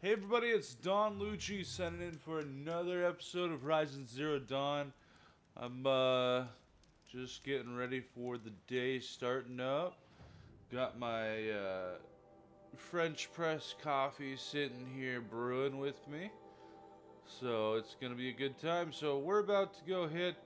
Hey everybody, it's Don Lucci sending in for another episode of Horizon Zero Dawn. I'm just getting ready for the day starting up. Got my French press coffee sitting here brewing with me. So it's gonna be a good time. So we're about to go hit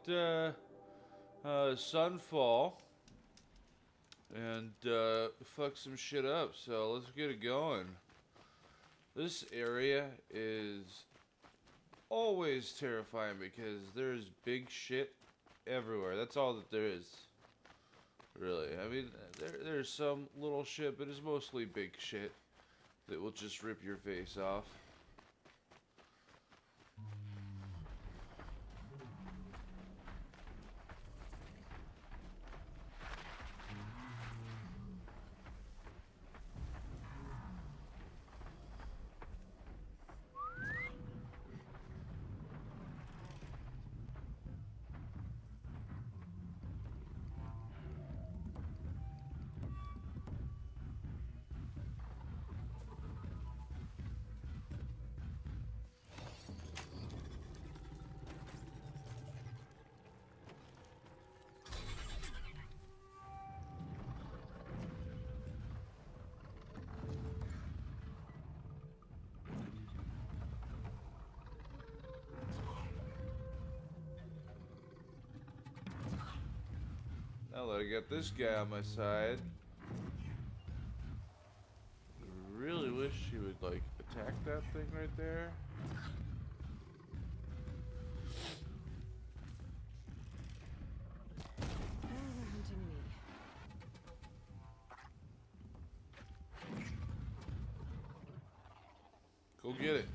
Sunfall and fuck some shit up. So let's get it going. This area is always terrifying because there's big shit everywhere. That's all that there is, really. I mean, there's some little shit, but it's mostly big shit that will just rip your face off. Now that I got this guy on my side, I really wish he would, like, attack that thing right there. Go get it.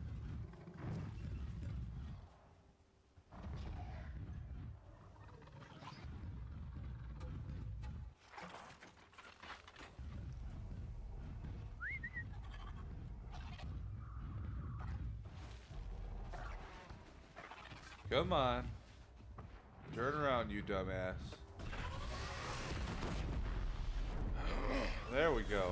Come on. Turn around, you dumbass. There we go.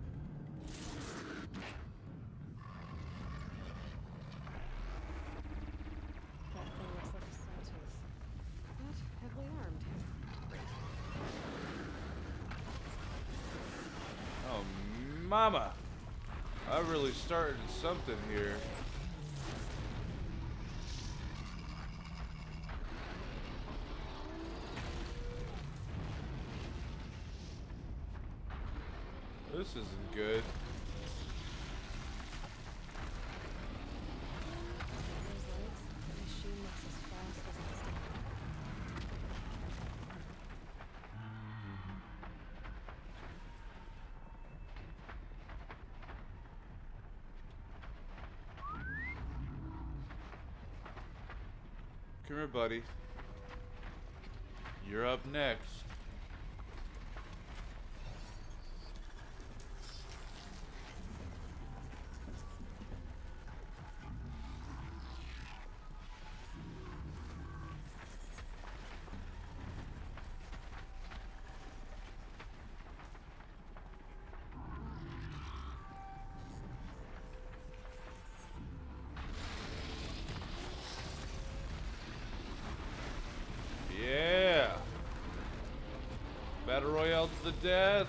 That thing looks like a scientist, but heavily armed. Oh, mama. I really started something here. This isn't good. Those legs, the machine looks as fast as it is. Come here, buddy. You're up next. Yeah. Battle Royale to the death.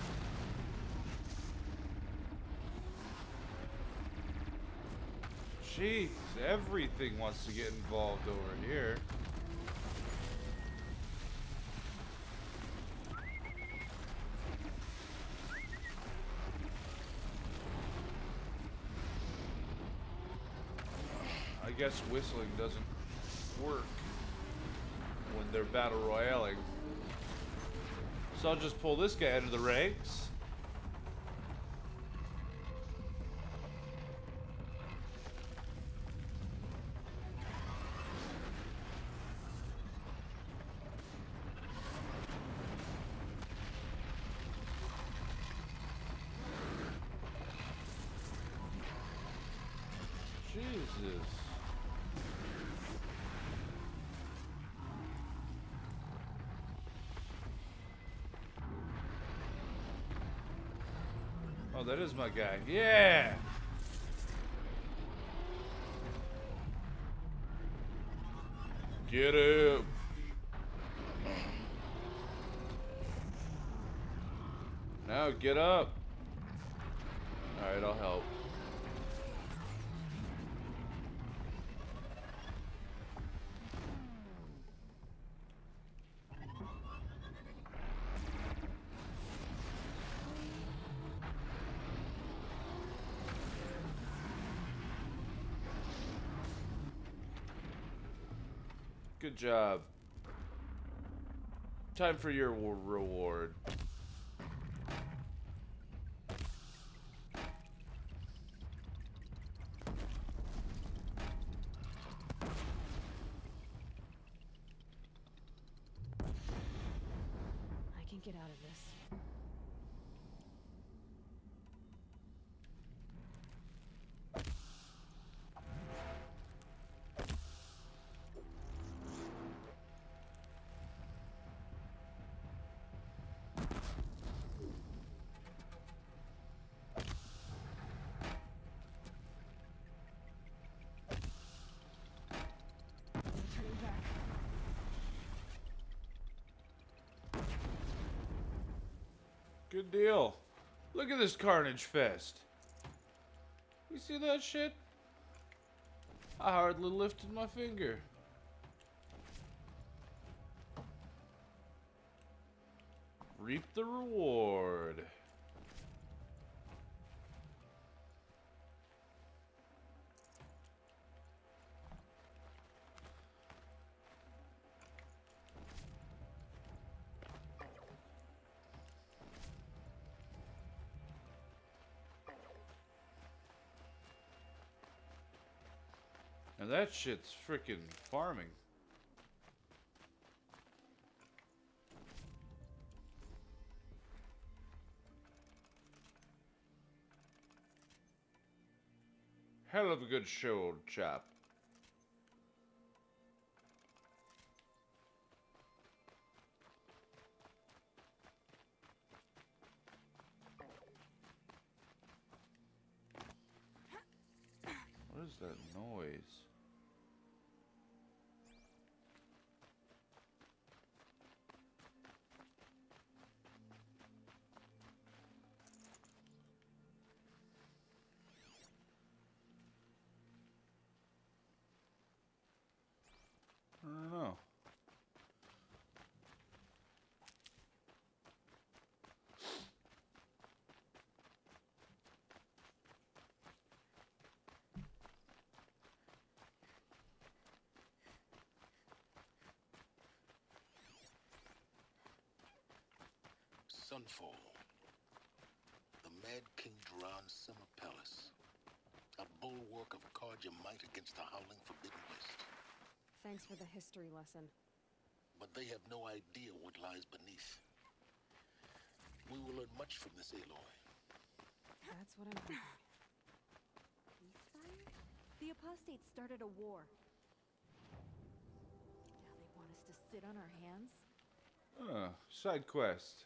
Jeez, everything wants to get involved over here. I guess whistling doesn't work when they're battle royaling. So I'll just pull this guy into the ranks. Jesus. Oh, that is my guy. Yeah! Get him! Now get up! Alright, I'll help. Good job. Time for your reward. I can get out of this. No turning back. Good deal. Look at this carnage fest. You see that shit? I hardly lifted my finger. Reap the reward. And that shit's freaking farming. Hell of a good show, old chap. What is that noise? I don't know. Sunfall. The Mad King Duran Summer Palace. A bulwark of Carja might against the howling Forbidden West. Thanks for the history lesson. But they have no idea what lies beneath. We will learn much from this Aloy. That's what I'm thinking. Ceasefire? The apostates started a war. Now they want us to sit on our hands? Side quest.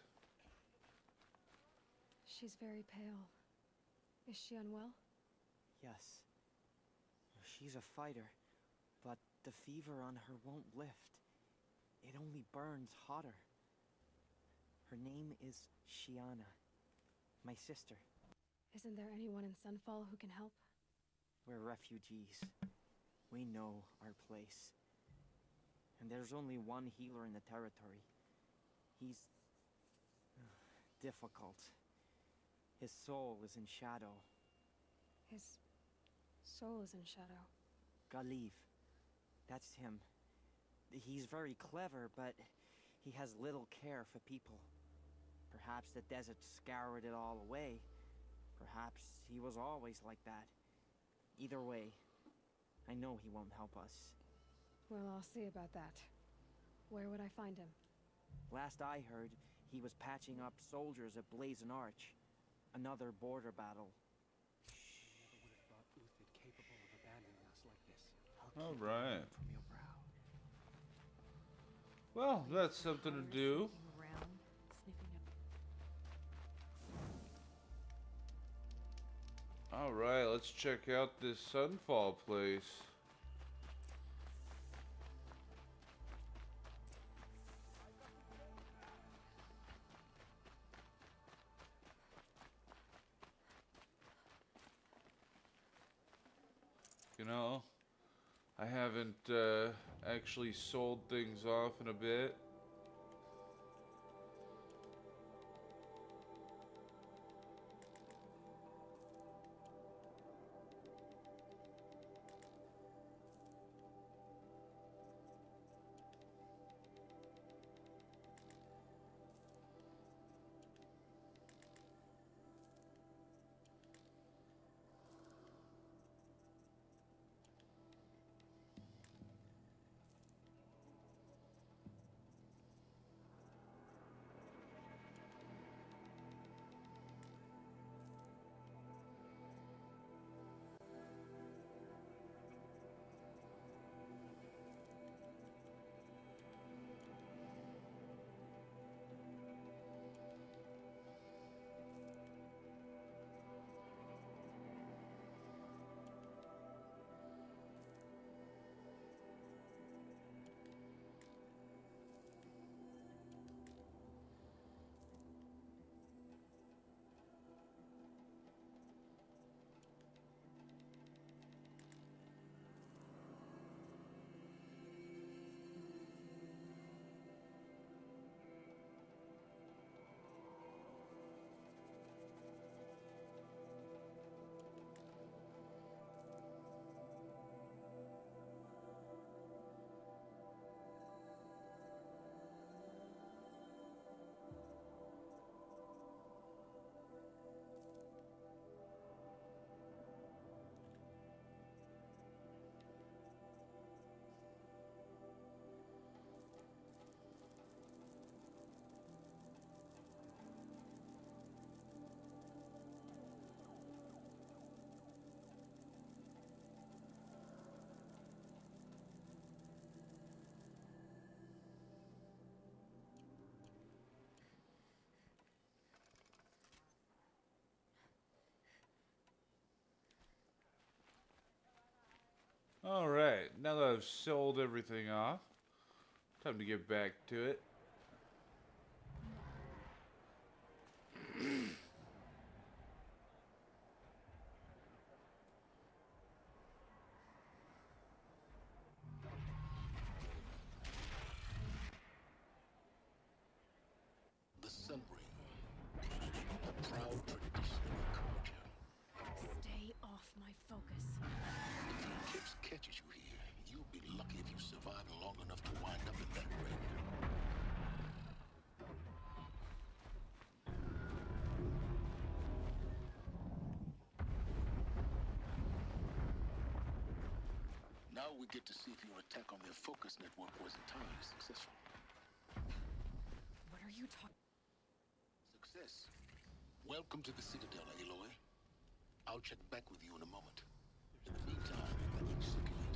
She's very pale. Is she unwell? Yes. She's a fighter, but the fever on her won't lift. It only burns hotter. Her name is Shiana, my sister. Isn't there anyone in Sunfall who can help? We're refugees. We know our place. And there's only one healer in the territory. He's difficult. His soul is in shadow. His soul is in shadow. Galiv. That's him. He's very clever, but he has little care for people. Perhaps the desert scoured it all away. Perhaps he was always like that. Either way, I know he won't help us. Well, I'll see about that. Where would I find him? Last I heard, he was patching up soldiers at Blazon Arch. Another border battle. Never would have thought Uthid capable of abandoning us like this. All right. From your brow. Well, that's something to do. Sneaking around, sniffing up. All right, let's check out this Sunfall place. You know, I haven't actually sold things off in a bit. Alright, now that I've sold everything off, time to get back to it. The Sun Ring, a proud tradition of culture. Stay off my focus. If the eclipse catches you here, you'll be lucky if you survive long enough to wind up in that ring. Now we get to see if your attack on their focus network was entirely successful. What are you talking? Success. Welcome to the Citadel, Aloy. I'll check back with you in a moment. In the meantime, circulate.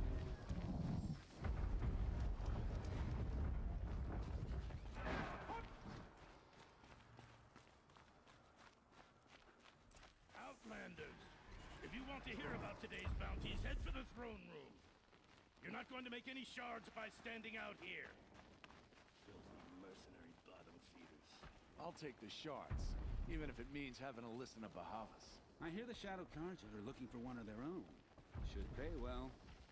Outlanders, if you want to hear about today's bounties, head for the throne room. You're not going to make any shards by standing out here. Filthy mercenary bottom feeders. I'll take the shards, even if it means having to listen to Bahavas. I hear the Shadow Carja are looking for one of their own. Should pay well.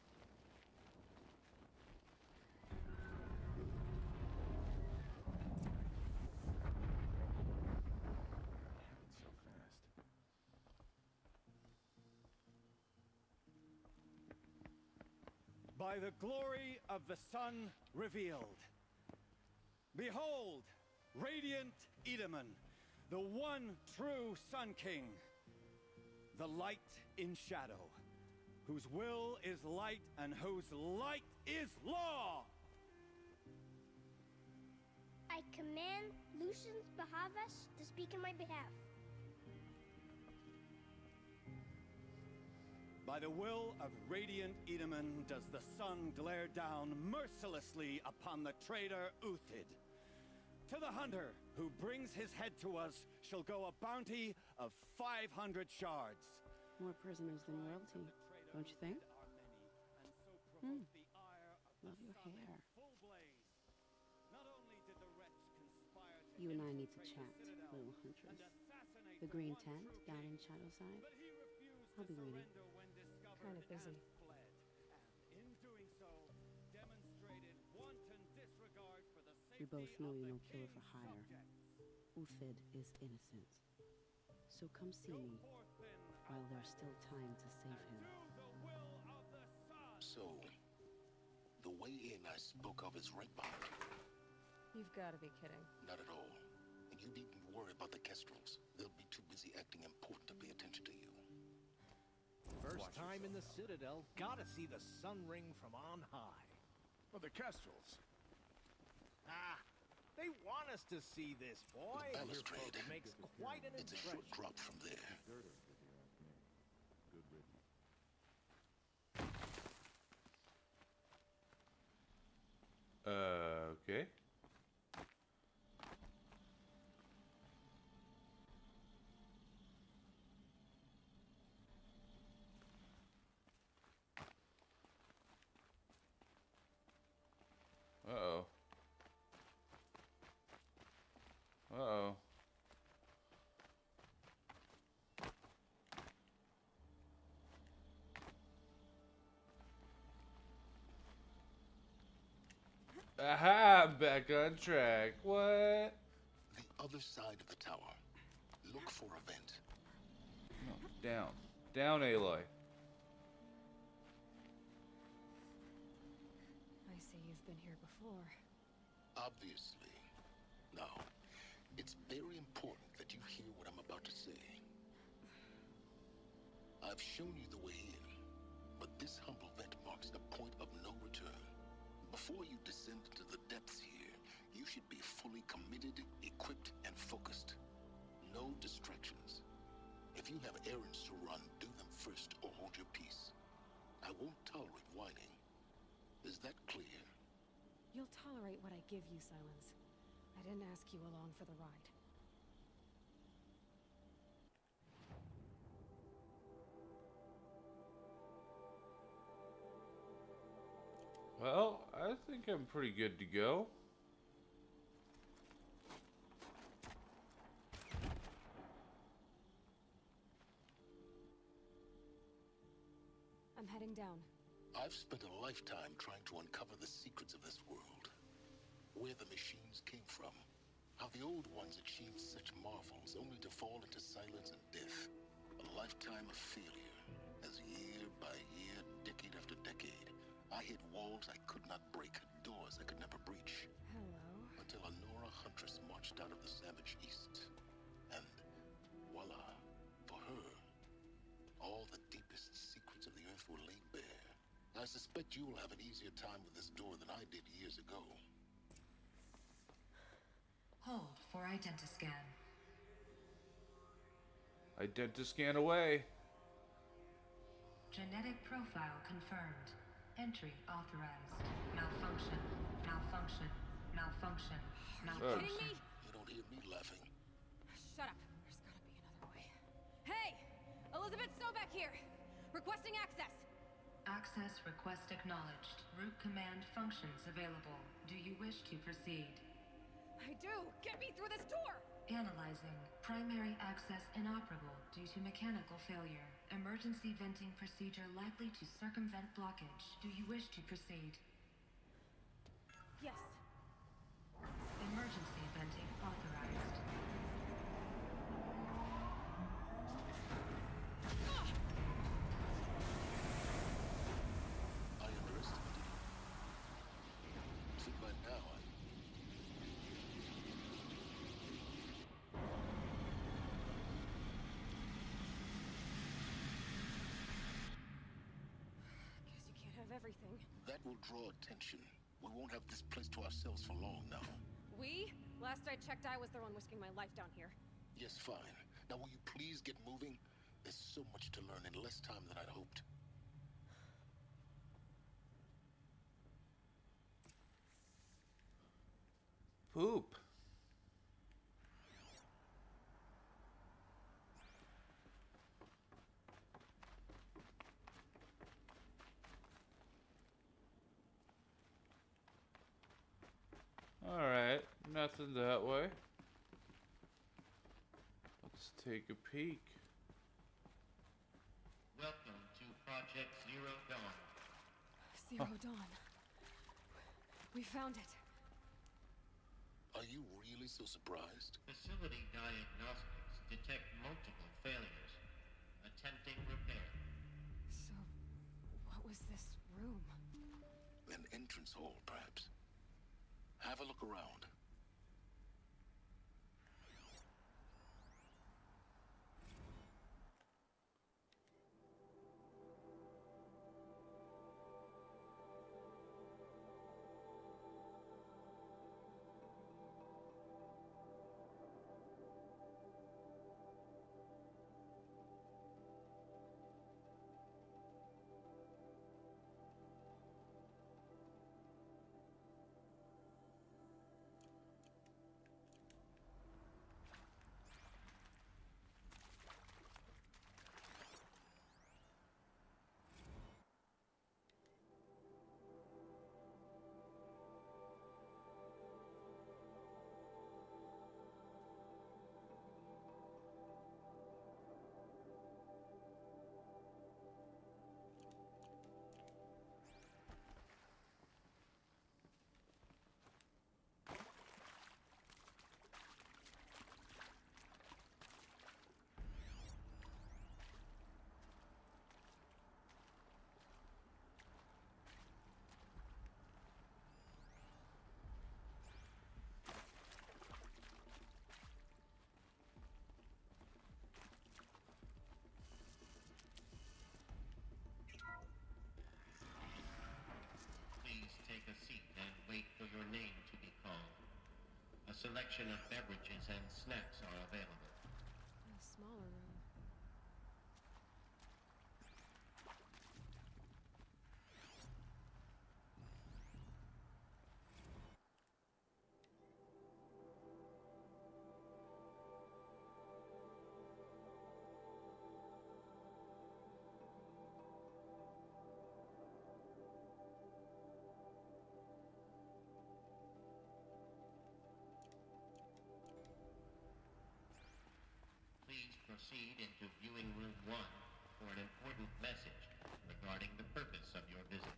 So fast. By the glory of the sun revealed. Behold, radiant Edaman, the one true Sun King, the light in shadow, whose will is light and whose light is law. I command Lucius Bahavas to speak in my behalf. By the will of radiant Edaman does the sun glare down mercilessly upon the traitor Uthid. To the hunter who brings his head to us shall go a bounty of 500 shards. More prisoners than royalty, don't you think? Love your hair. You and I need to chat, little huntress. The green tent down in Shadowside. I'll be waiting. kind of busy. fled, and in doing so, demonstrated wanton disregard for the We safety both know of you're the no killer for king's hire. subjects. Uthid is innocent. So come see Go me forth then, while there's still time to save him. do the will of the sun. So, the way in I spoke of is right behind you. You've got to be kidding. Not at all. And you needn't worry about the Kestrels. They'll be too busy acting important to pay attention to you. First time in the Citadel, gotta see the sun ring from on high. Well, the Kestrels. Ah, they want us to see this, boy. The balustrade. It makes quite an It's a short impression. drop from there. Good riddance. Okay. Uh-oh. Uh-oh. Aha! I'm back on track. What? The other side of the tower. Look for a vent. No, down. Down, Aloy. I see you've been here before. Obviously. Now, it's very important that you hear what I'm about to say. I've shown you the way in, but this humble vent marks a point of no return. Before you descend into the depths here, you should be fully committed, equipped, and focused. No distractions. If you have errands to run, do them first or hold your peace. I won't tolerate whining. Is that clear? You'll tolerate what I give you, Silence. I didn't ask you along for the ride. Well, I think I'm pretty good to go. I'm heading down. I've spent a lifetime trying to uncover the secrets of this world. Where the machines came from. How the old ones achieved such marvels only to fall into silence and death. A lifetime of failure. As year by year, decade after decade, I hit walls I could not break, doors I could never breach. Hello. Until a Nora huntress marched out of the savage east. And voila, for her, all the deepest secrets of the earth were laid bare. I suspect you will have an easier time with this door than I did years ago. Hold for identiscan. Identiscan away. Genetic profile confirmed. Entry authorized. Malfunction. Malfunction. Malfunction. Malfunction. Kidding me? You don't hear me laughing. Shut up. There's gotta be another way. Hey! Elizabeth Stovak here! Requesting access! Access request acknowledged. Root command functions available. Do you wish to proceed? I do! Get me through this door! Analyzing. Primary access inoperable due to mechanical failure. Emergency venting procedure likely to circumvent blockage. Do you wish to proceed? Yes. Emergency venting authorized. I underestimated you. See, by now, Guess you can't have everything. that will draw attention. We won't have this place to ourselves for long now. We? Last I checked, I was the one risking my life down here. Yes, fine. Now will you please get moving? There's so much to learn in less time than I'd hoped. Poop. Alright, nothing that way. Let's take a peek. Welcome to Project Zero Dawn. Zero Dawn. We found it. Are you really so surprised? Facility diagnostics detect multiple failures. Attempting repair. So, what was this room? An entrance hall, perhaps. Have a look around. Take a seat and wait for your name to be called. A selection of beverages and snacks are available. A smaller room. Proceed into viewing room 1 for an important message regarding the purpose of your visit.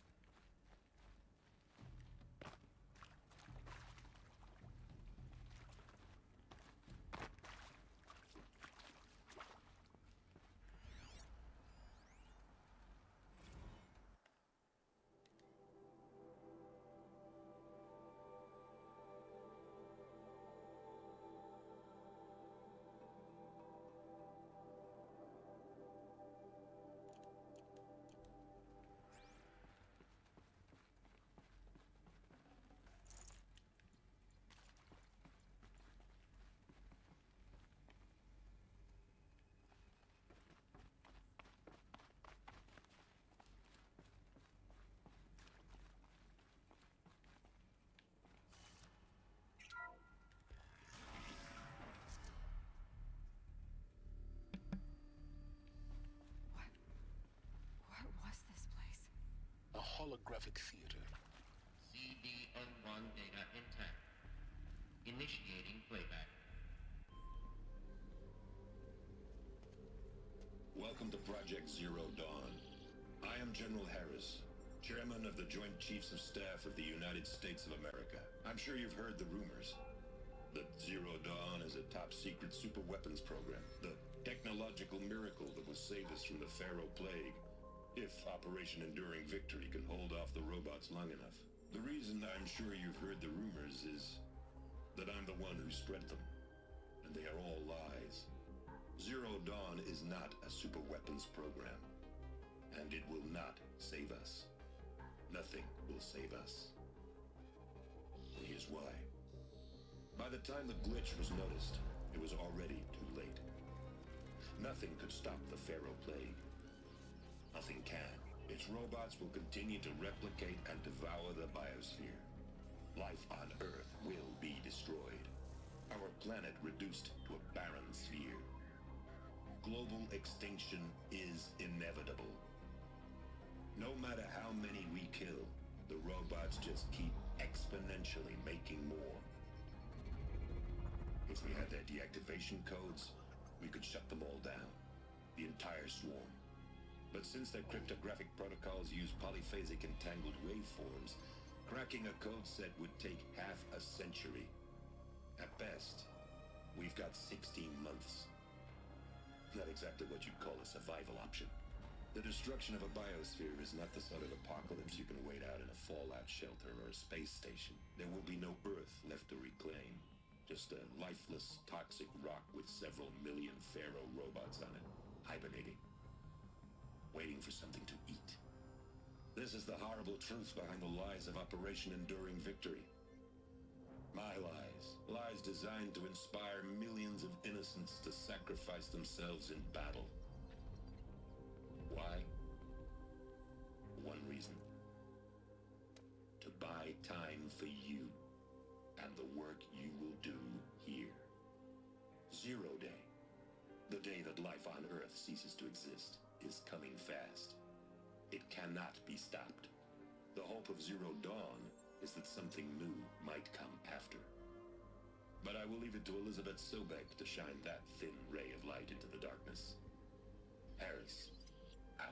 Holographic theater. CD01 data intact. Initiating playback. Welcome to Project Zero Dawn. I am General Harris, Chairman of the Joint Chiefs of Staff of the United States of America. I'm sure you've heard the rumors that Zero Dawn is a top-secret super weapons program, the technological miracle that will save us from the Pharaoh Plague, if Operation Enduring Victory can hold off the robots long enough. The reason I'm sure you've heard the rumors is that I'm the one who spread them, and they are all lies. Zero Dawn is not a super weapons program, and it will not save us. Nothing will save us. Here's why. By the time the glitch was noticed, it was already too late. Nothing could stop the Pharaoh Plague. Nothing can. Its robots will continue to replicate and devour the biosphere. Life on Earth will be destroyed. Our planet reduced to a barren sphere. Global extinction is inevitable. No matter how many we kill, the robots just keep exponentially making more. If we had their deactivation codes, we could shut them all down. The entire swarm. But since their cryptographic protocols use polyphasic entangled waveforms, cracking a code set would take half a century. At best, we've got 16 months. Not exactly what you'd call a survival option. The destruction of a biosphere is not the sort of apocalypse you can wait out in a fallout shelter or a space station. There will be no Earth left to reclaim. Just a lifeless, toxic rock with several million Pharaoh robots on it, hibernating. Waiting for something to eat. This is the horrible truth behind the lies of Operation Enduring Victory. My lies. Lies designed to inspire millions of innocents to sacrifice themselves in battle. Why? One reason. To buy time for you and the work you will do here. Zero Day. The day that life on Earth ceases to exist is coming fast. It cannot be stopped. The hope of Zero Dawn is that something new might come after. But I will leave it to Elizabeth Sobek to shine that thin ray of light into the darkness. Harris, out.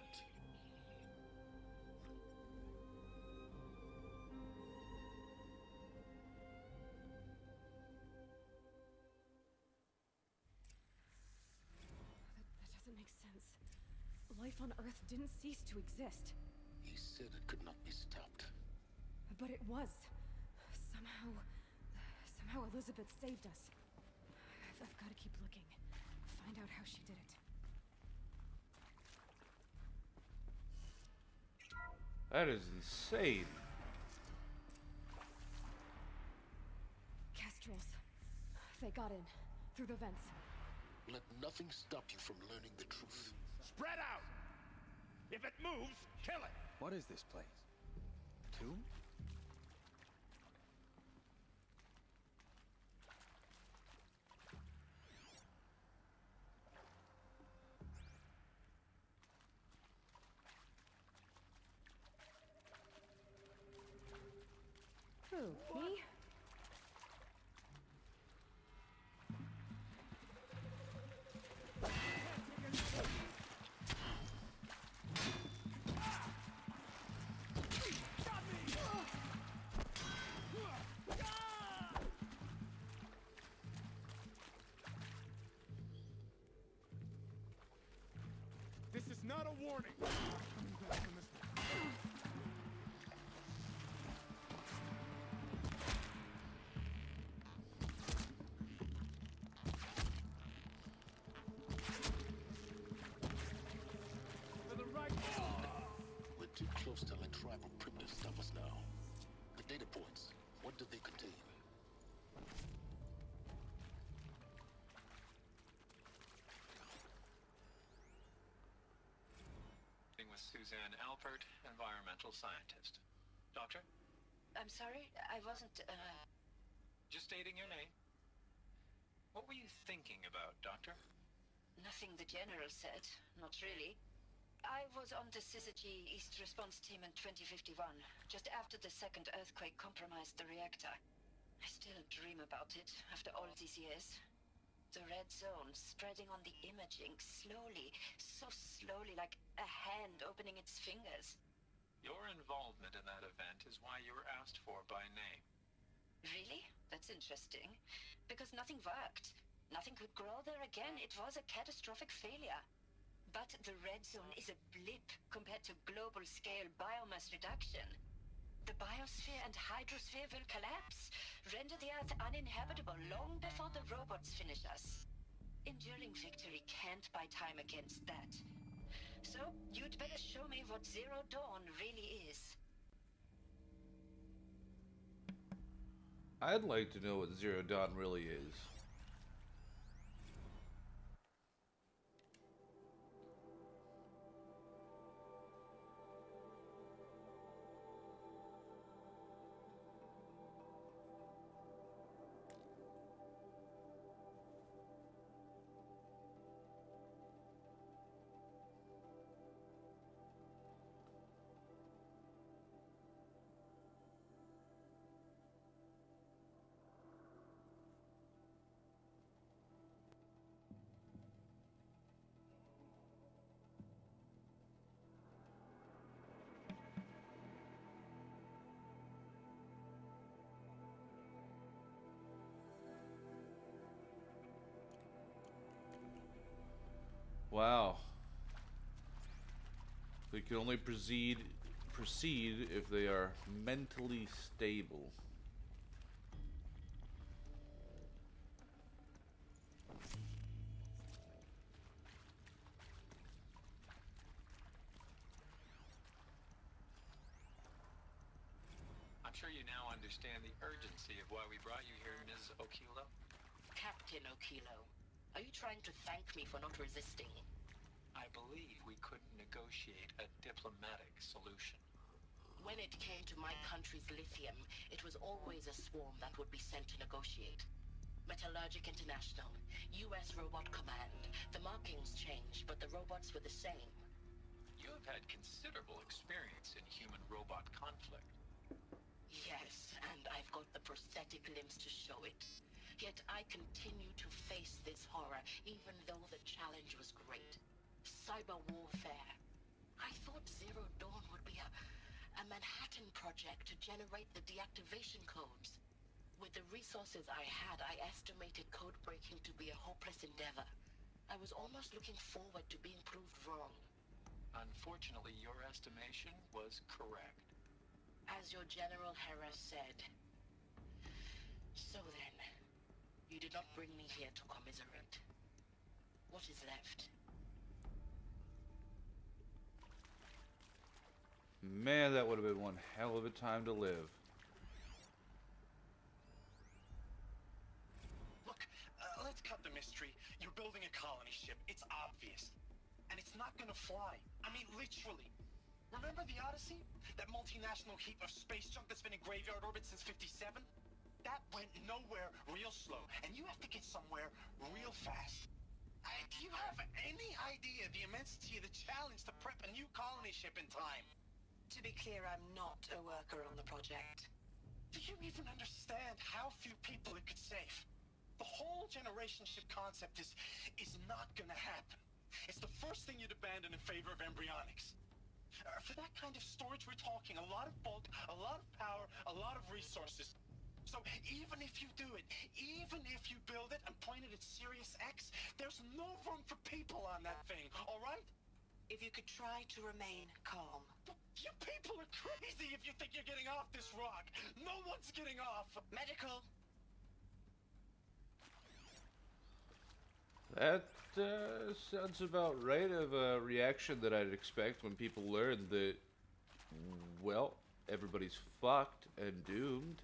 That doesn't make sense. Life on Earth didn't cease to exist. He said it could not be stopped. But it was. Somehow Elizabeth saved us. I've got to keep looking. Find out how she did it. That is insane. Kestrels. They got in. Through the vents. Let nothing stop you from learning the truth. Spread out! If it moves, kill it! What is this place? A tomb? Who? Me? This is not a warning! We're too close to let tribal primitives stop us now. The data points, what do they contain? With Suzanne Alpert, environmental scientist. Doctor? I'm sorry, I wasn't, Just stating your name. What were you thinking about, Doctor? Nothing the General said. Not really. I was on the Syzygy East Response Team in 2051, just after the second earthquake compromised the reactor. I still dream about it, after all these years. The red zone spreading on the imaging, slowly, so slowly, like a hand opening its fingers. Your involvement in that event is why you were asked for by name. Really? That's interesting. Because nothing worked. Nothing could grow there again. It was a catastrophic failure. But the red zone is a blip compared to global-scale biomass reduction. The biosphere and hydrosphere will collapse, render the Earth uninhabitable long before the robots finish us. Enduring Victory can't buy time against that. So, you'd better show me what Zero Dawn really is. I'd like to know what Zero Dawn really is. Wow. They can only proceed if they are mentally stable. I'm sure you now understand the urgency of why we brought you here, Ms. Okilo. Captain Okilo, are you trying to thank me for not resisting? I believe we couldn't negotiate a diplomatic solution. When it came to my country's lithium, it was always a swarm that would be sent to negotiate. Metallurgic International, US Robot Command. The markings changed, but the robots were the same. You have had considerable experience in human-robot conflict. Yes, and I've got the prosthetic limbs to show it. Yet I continue to face this horror, even though the challenge was great. Cyber warfare. I thought Zero Dawn would be a Manhattan project to generate the deactivation codes. With the resources I had, I estimated code breaking to be a hopeless endeavor. I was almost looking forward to being proved wrong. Unfortunately, your estimation was correct. As your General Hera said. So then, you did not bring me here to commiserate. What is left? Man, that would have been one hell of a time to live. Look, let's cut the mystery. You're building a colony ship. It's obvious. And it's not gonna fly. I mean, literally. Remember the Odyssey? That multinational heap of space junk that's been in graveyard orbit since '57? That went nowhere real slow. And you have to get somewhere real fast. Do you have any idea the immensity of the challenge to prep a new colony ship in time? To be clear, I'm not a worker on the project. Do you even understand how few people it could save? The whole generation ship concept is not gonna happen. It's the first thing you'd abandon in favor of embryonics. For that kind of storage, we're talking a lot of bulk, a lot of power, a lot of resources. So even if you do it, even if you build it and point it at Sirius X, there's no room for people on that thing, all right? If you could try to remain calm. You people are crazy if you think you're getting off this rock. No one's getting off. Medical. That sounds about right of a reaction that I'd expect when people learn that, well, everybody's fucked and doomed.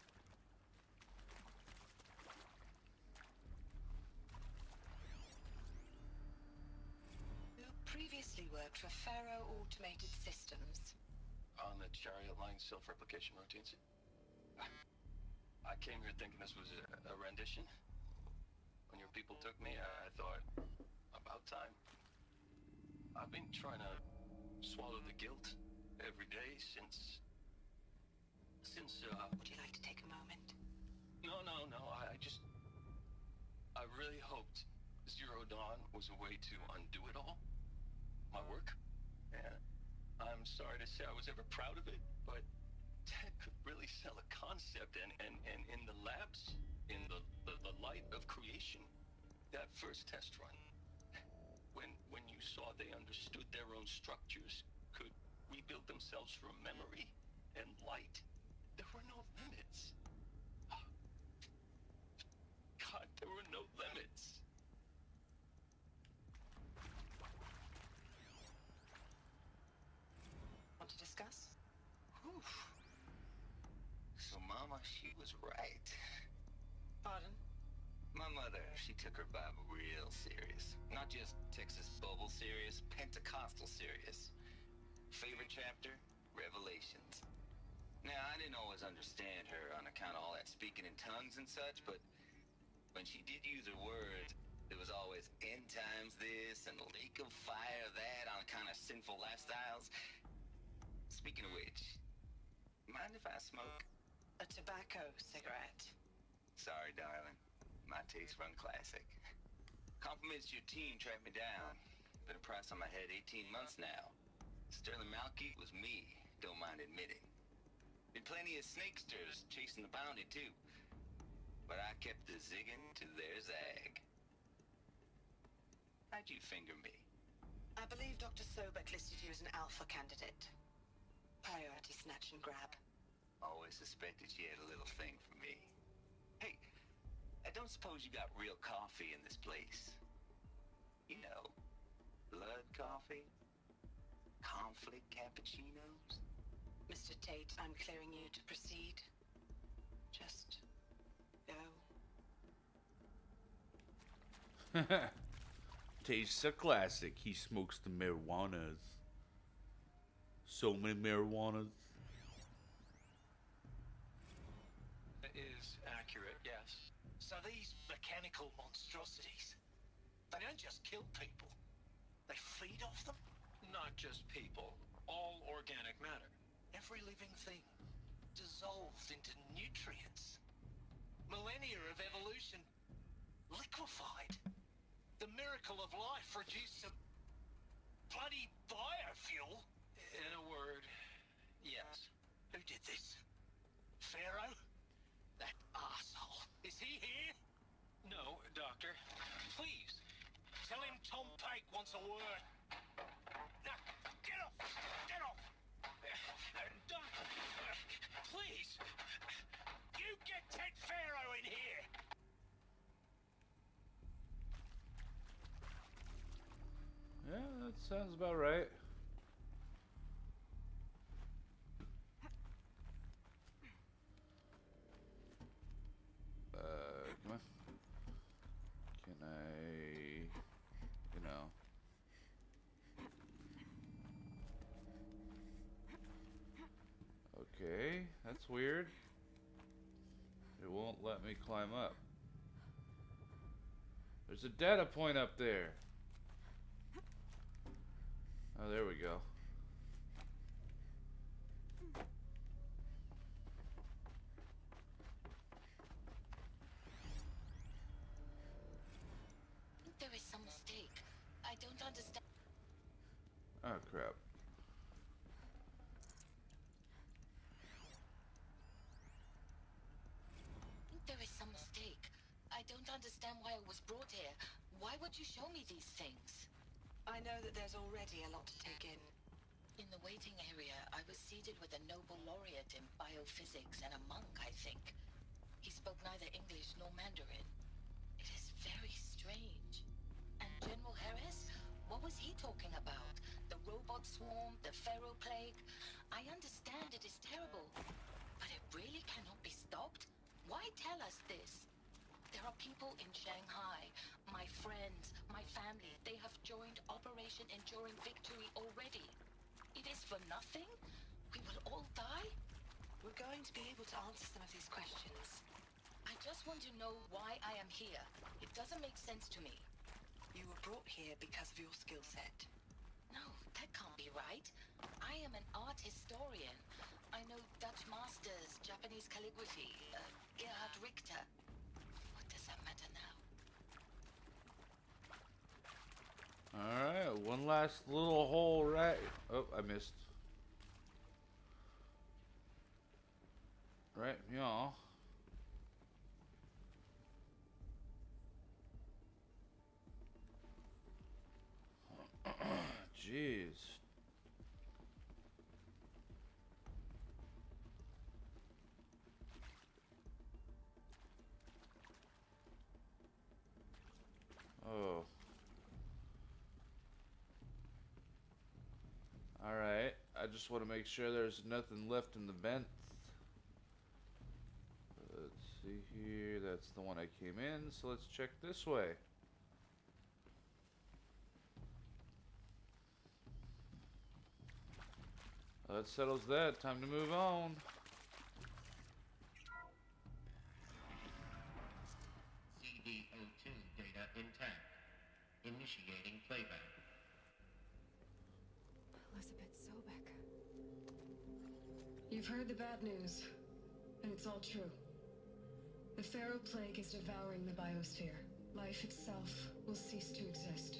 You previously worked for Faro Automated Systems. On the Chariot Line self-replication routines? I came here thinking this was a rendition. When your people took me, I thought, about time. I've been trying to swallow the guilt every day since... Would you like to take a moment? No, I really hoped Zero Dawn was a way to undo it all. My work. And I'm sorry to say I was ever proud of it, but Ted could really sell a concept, and in the labs, in the light of creation, that first test run, when you saw they understood their own structures, could rebuild themselves from memory and light, there were no limits. God, there were no limits. Want to discuss? Whew. So Mama, she was right. Pardon? My mother, she took her Bible real serious. Not just Texas Bible serious, Pentecostal serious. Favorite chapter? Revelations. Now, I didn't always understand her on account of all that speaking in tongues and such, but when she did use her words, there was always end times this and lake of fire that on account of sinful lifestyles. Speaking of which, mind if I smoke? A tobacco cigarette. Sorry, darling. My taste run classic. Compliments to your team tracked me down. Been a price on my head 18 months now. Sterling Malkeet was me, don't mind admitting. Been plenty of snakesters chasing the bounty too. But I kept the zigging to their zag. How'd you finger me? I believe Dr. Sobek listed you as an alpha candidate. Priority snatch and grab. Always suspected she had a little thing for me. Hey, I don't suppose you got real coffee in this place? You know, blood coffee? Conflict cappuccinos? Mr. Tate, I'm clearing you to proceed. Just go. Tastes a classic. He smokes the marijuanas. So many marijuanas. Is accurate, yes. So these mechanical monstrosities, they don't just kill people. They feed off them? Not just people. All organic matter. Every living thing dissolved into nutrients. Millennia of evolution liquefied. The miracle of life reduced to bloody biofuel. In a word, yes. Who did this? Pharaoh? That arsehole. Is he here? No, Doctor. Please, tell him Tom Pike wants a word. Now, get off! Get off! Doctor, please! You get Ted Pharaoh in here! Yeah, that sounds about right. Come on. Can I, you know. Okay, that's weird. It won't let me climb up. There's a data point up there. Oh, there we go. There is some mistake. I don't understand. Oh, crap. There is some mistake. I don't understand why I was brought here. Why would you show me these things? I know that there's already a lot to take in. In the waiting area, I was seated with a Nobel laureate in biophysics and a monk, I think. He spoke neither English nor Mandarin. It is very strange. And General Harris? What was he talking about? The robot swarm? The Pharaoh plague? I understand it is terrible, but it really cannot be stopped? Why tell us this? There are people in Shanghai, my friends, my family. They have joined Operation Enduring Victory already. It is for nothing? We will all die? We're going to be able to answer some of these questions. I just want to know why I am here. It doesn't make sense to me. You were brought here because of your skill set. No, that can't be right. I am an art historian. I know Dutch masters, Japanese calligraphy, Gerhard Richter. What does that matter now? Alright, one last little hole right. Oh, I missed. Right, yeah. Jeez. Oh. Alright, I just want to make sure there's nothing left in the vent. Let's see here, that's the one I came in, so let's check this way. That settles that, time to move on. CD02 data intact. Initiating playback. Elizabeth Sobek. You've heard the bad news, and it's all true. The Pharaoh plague is devouring the biosphere. Life itself will cease to exist.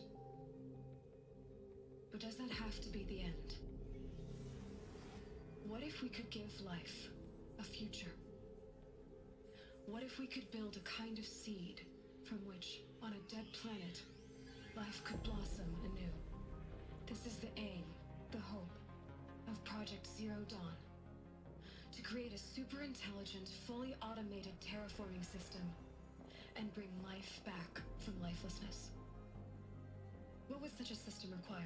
But does that have to be the end? What if we could give life a future? What if we could build a kind of seed from which, on a dead planet, life could blossom anew. This is the aim, the hope, of Project Zero Dawn. To create a super-intelligent, fully automated terraforming system and bring life back from lifelessness. What would such a system require?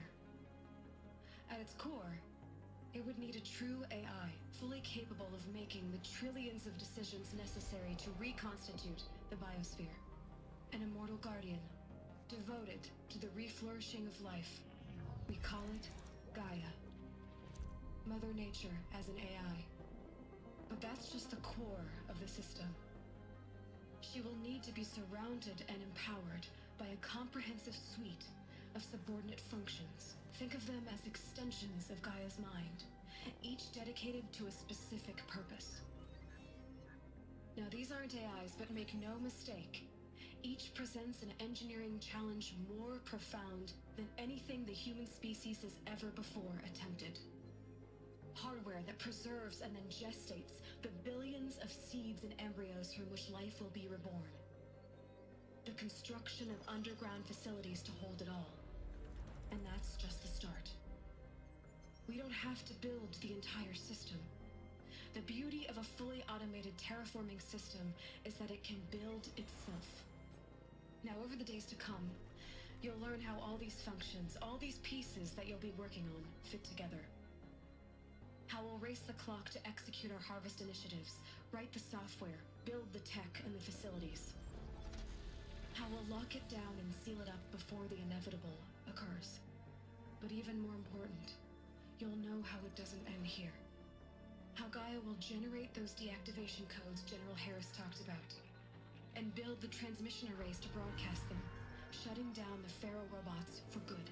At its core, it would need a true AI, fully capable of making the trillions of decisions necessary to reconstitute the biosphere. An immortal guardian, devoted to the reflourishing of life. We call it Gaia. Mother Nature as an AI. But that's just the core of the system. She will need to be surrounded and empowered by a comprehensive suite of subordinate functions. Think of them as extensions of Gaia's mind, each dedicated to a specific purpose. Now, these aren't AIs, but make no mistake, each presents an engineering challenge more profound than anything the human species has ever before attempted. Hardware that preserves and then gestates the billions of seeds and embryos from which life will be reborn. The construction of underground facilities to hold it all. And that's just the start. We don't have to build the entire system. The beauty of a fully automated terraforming system is that it can build itself. Now, over the days to come, you'll learn how all these functions, all these pieces that you'll be working on, fit together. How we'll race the clock to execute our harvest initiatives, write the software, build the tech and the facilities. How we'll lock it down and seal it up before the inevitable occurs. But even more important, you'll know how it doesn't end here. How Gaia will generate those deactivation codes General Harris talked about, and build the transmission arrays to broadcast them, shutting down the Pharaoh robots for good.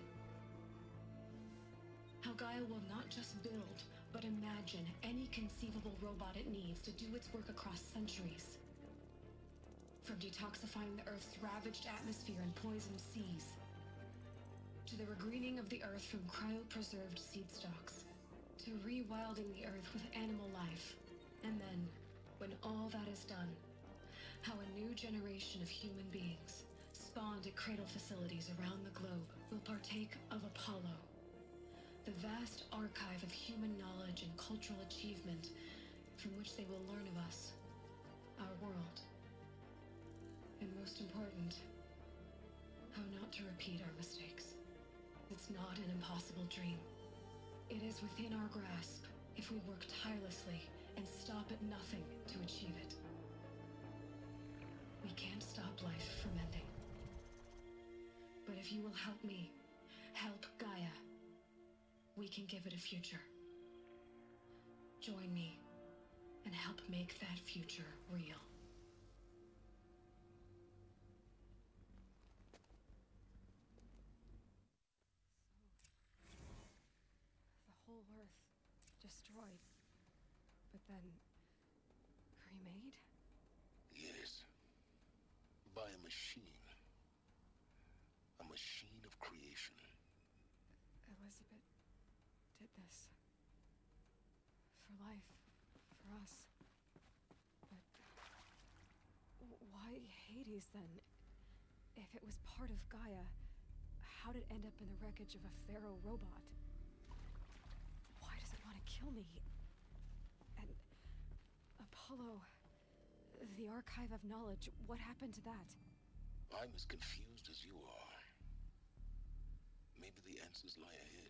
How Gaia will not just build, but imagine any conceivable robot it needs to do its work across centuries. From detoxifying the Earth's ravaged atmosphere and poisoned seas, to the regreening of the Earth from cryopreserved seed stalks, to rewilding the Earth with animal life. And then, when all that is done, how a new generation of human beings, spawned at cradle facilities around the globe, will partake of Apollo, the vast archive of human knowledge and cultural achievement from which they will learn of us, our world. And most important, how not to repeat our mistakes. It's not an impossible dream. It is within our grasp if we work tirelessly and stop at nothing to achieve it. We can't stop life from ending. But if you will help me, help Gaia, we can give it a future. Join me and help make that future real. The whole Earth destroyed, but then remade? Yes. By a machine. A machine of creation. Elizabeth did this. For life. For us. But why Hades then? If it was part of Gaia, how did it end up in the wreckage of a Pharaoh robot? Why does it want to kill me? And Apollo, the Archive of Knowledge, what happened to that? I'm as confused as you are. Maybe the answers lie ahead.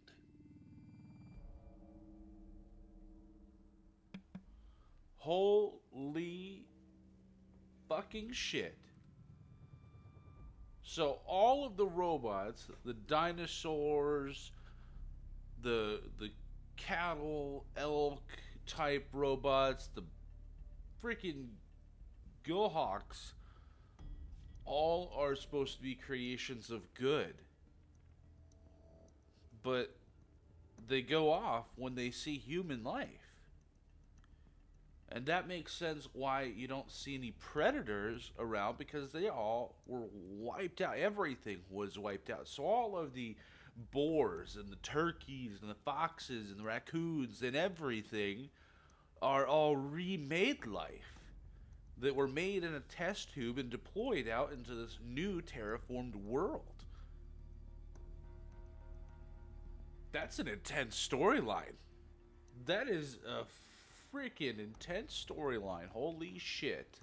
Holy fucking shit. So all of the robots, the dinosaurs, the cattle, elk type robots, the freaking Gohawks, all are supposed to be creations of good. But they go off when they see human life. And that makes sense why you don't see any predators around, because they all were wiped out. Everything was wiped out. So all of the boars and the turkeys and the foxes and the raccoons and everything are all remade life that were made in a test tube and deployed out into this new terraformed world. That's an intense storyline. That is a freaking intense storyline. Holy shit.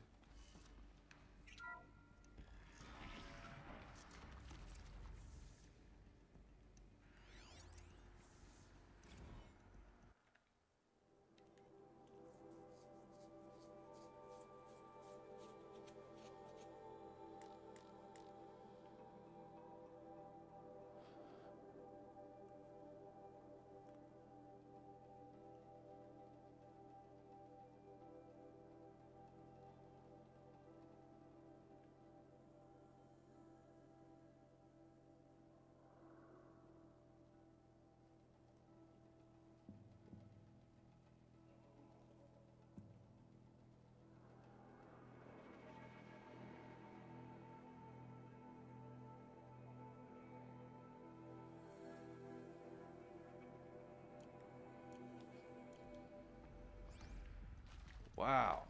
Wow.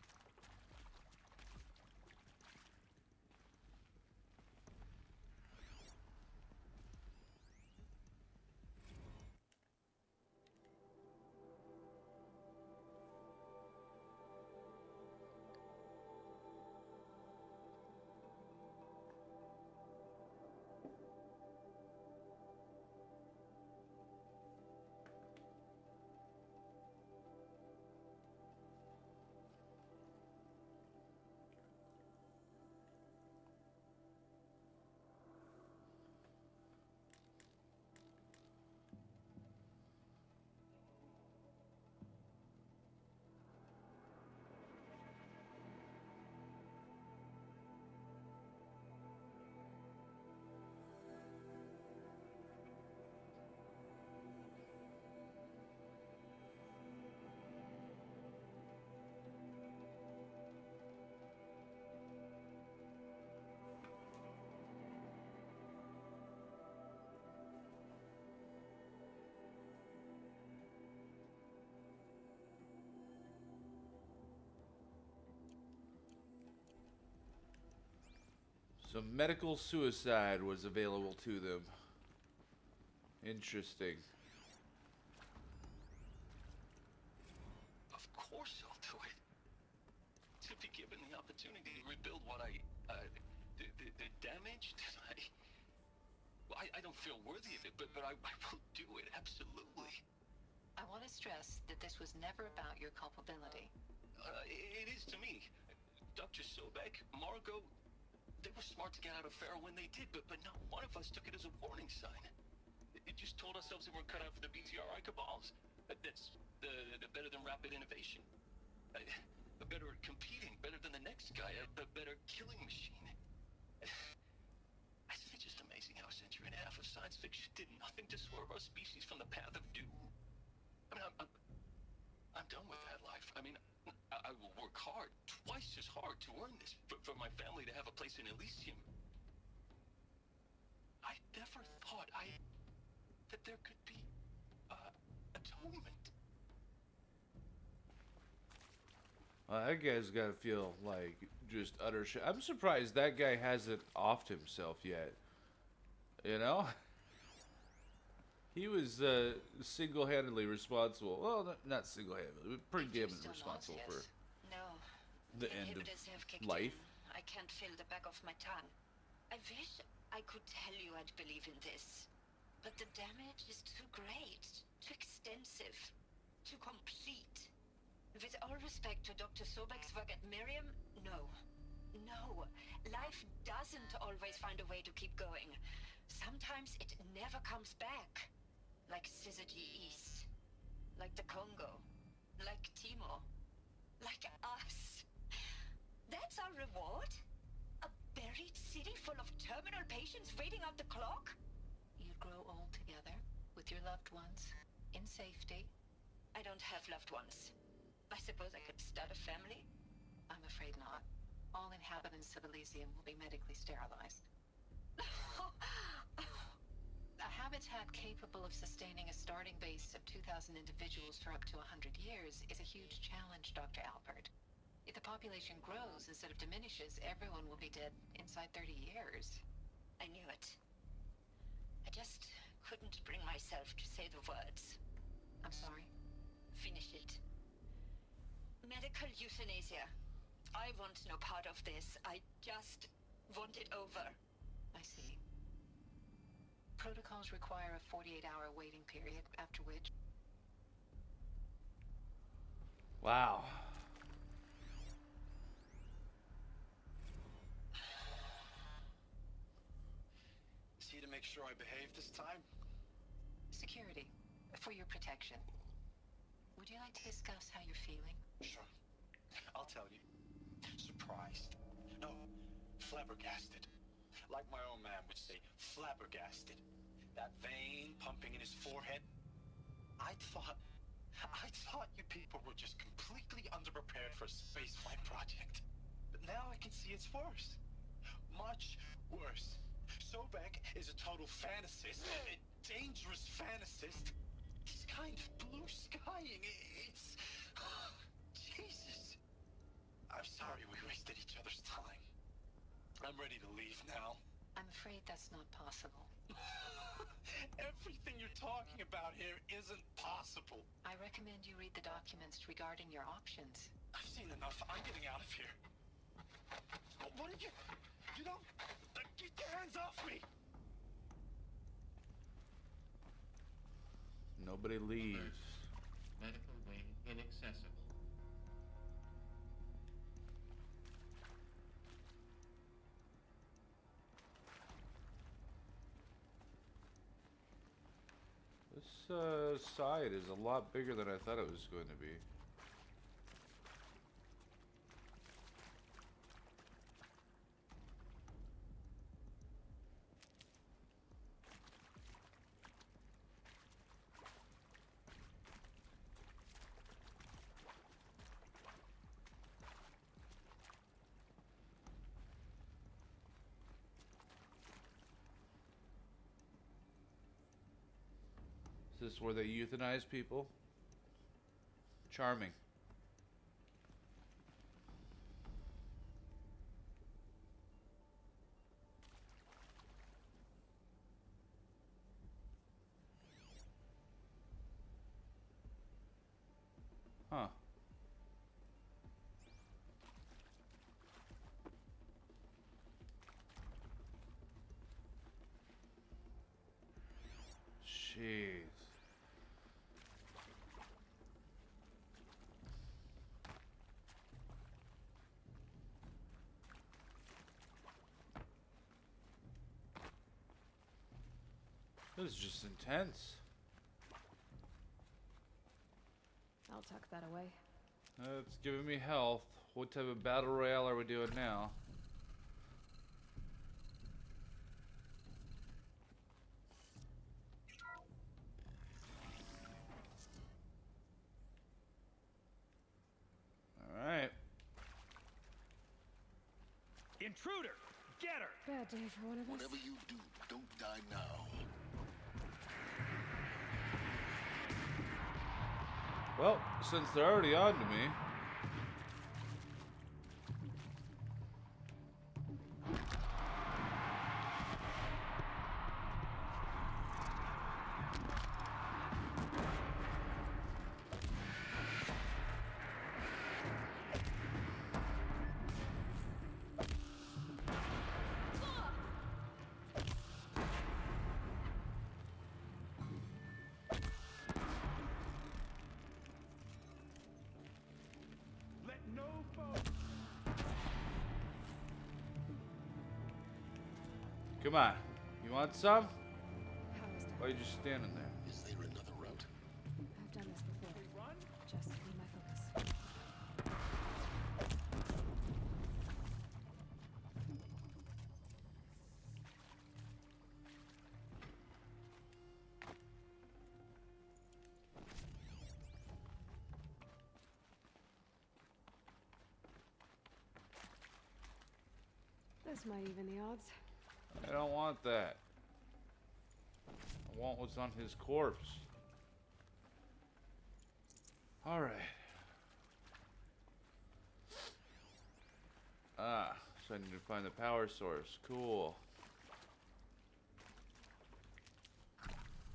So medical suicide was available to them. Interesting. Of course I'll do it. To be given the opportunity to rebuild what the damage that I don't feel worthy of it, but I will do it, absolutely. I want to stress that this was never about your culpability. It is to me. Dr. Sobek, Margot, they were smart to get out of Pharaoh when they did, but not one of us took it as a warning sign. It just told ourselves that we're cut out for the BTRI cabals. That's the better than rapid innovation. Better at competing, better than the next guy, a better killing machine. It's just amazing how a century and a half of science fiction did nothing to swerve our species from the path of doom. I mean, I'm done with that life. I mean, I will work hard, twice as hard to earn this, for my family to have a place in Elysium. I never thought that there could be, atonement. That guy's gotta feel like just utter shit. I'm surprised that guy hasn't offed himself yet. You know? He was single-handedly responsible. Well, not single-handedly, but pretty damn responsible for the end of life. I can't feel the back of my tongue. I wish I could tell you I'd believe in this. But the damage is too great, too extensive, too complete. With all respect to Dr. Sobek's work at Miriam, no. No. Life doesn't always find a way to keep going. Sometimes it never comes back. Like Syzygy East. Like the Congo. Like Timor. Like us. That's our reward? A buried city full of terminal patients waiting out the clock? You'd grow old together, with your loved ones, in safety. I don't have loved ones. I suppose I could start a family? I'm afraid not. All inhabitants of Elysium will be medically sterilized. A habitat capable of sustaining a starting base of 2,000 individuals for up to 100 years is a huge challenge, Dr. Alpert. If the population grows instead of diminishes, everyone will be dead inside 30 years. I knew it. I just couldn't bring myself to say the words. I'm sorry? Finish it. Medical euthanasia. I want no part of this. I just want it over. I see. Protocols require a 48-hour waiting period, after which... Wow. See to make sure I behave this time? Security. For your protection. Would you like to discuss how you're feeling? Sure. I'll tell you. Surprised. No, flabbergasted. Like my own man would say, flabbergasted. That vein pumping in his forehead. I thought you people were just completely underprepared for a spaceflight project. But now I can see it's worse. Much worse. Sobek is a total fantasist, a dangerous fantasist. He's kind of blue skying. It's... Jesus. I'm sorry we wasted each other's time. I'm ready to leave now. I'm afraid that's not possible. Everything you're talking about here isn't possible. I recommend you read the documents regarding your options. I've seen enough. I'm getting out of here. What did you... You don't... Get your hands off me! Nobody leaves. Medical wing inaccessible. This side is a lot bigger than I thought it was going to be. Is this where they euthanize people? Charming. Huh. Jeez. This is just intense. I'll tuck that away. It's giving me health. What type of battle royale are we doing now? Alright. Intruder! Get her! Bad day for one of us. Whatever you do, don't die now. Well, since they're already on to me. Come on. You want some? Why are you just standing there? Is there another route? I've done this before. Just need my focus. This might even the odds. I don't want that. I want what's on his corpse. Alright. Ah, so I need to find the power source. Cool.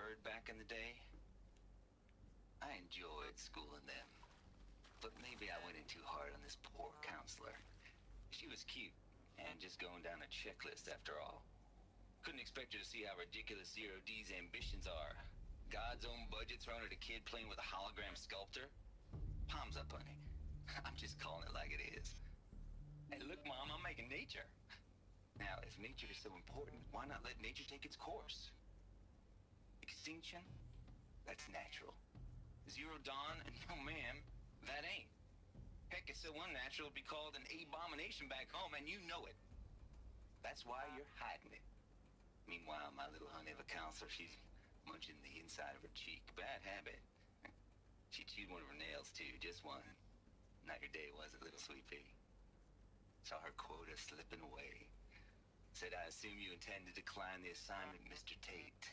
word back in the day. I enjoyed schooling them. But maybe I went in too hard on this poor counselor. She was cute, and just going down a checklist after all. Couldn't expect her to see how ridiculous Zero D's ambitions are. God's own budget thrown at a kid playing with a hologram sculptor? Palms up, honey. I'm just calling it like it is. Hey, look, Mom, I'm making nature. Now, if nature is so important, why not let nature take its course? Extinction? That's natural. Zero Dawn? No, ma'am, that ain't. Heck, it's so unnatural it'd be called an abomination back home, and you know it. That's why you're hiding it. Meanwhile, my little honey of a counselor, she's munching the inside of her cheek. Bad habit. She chewed one of her nails, too, just one. Not your day, was it, little sweet pea? Saw her quota slipping away. Said, I assume you intend to decline the assignment, Mr. Tate.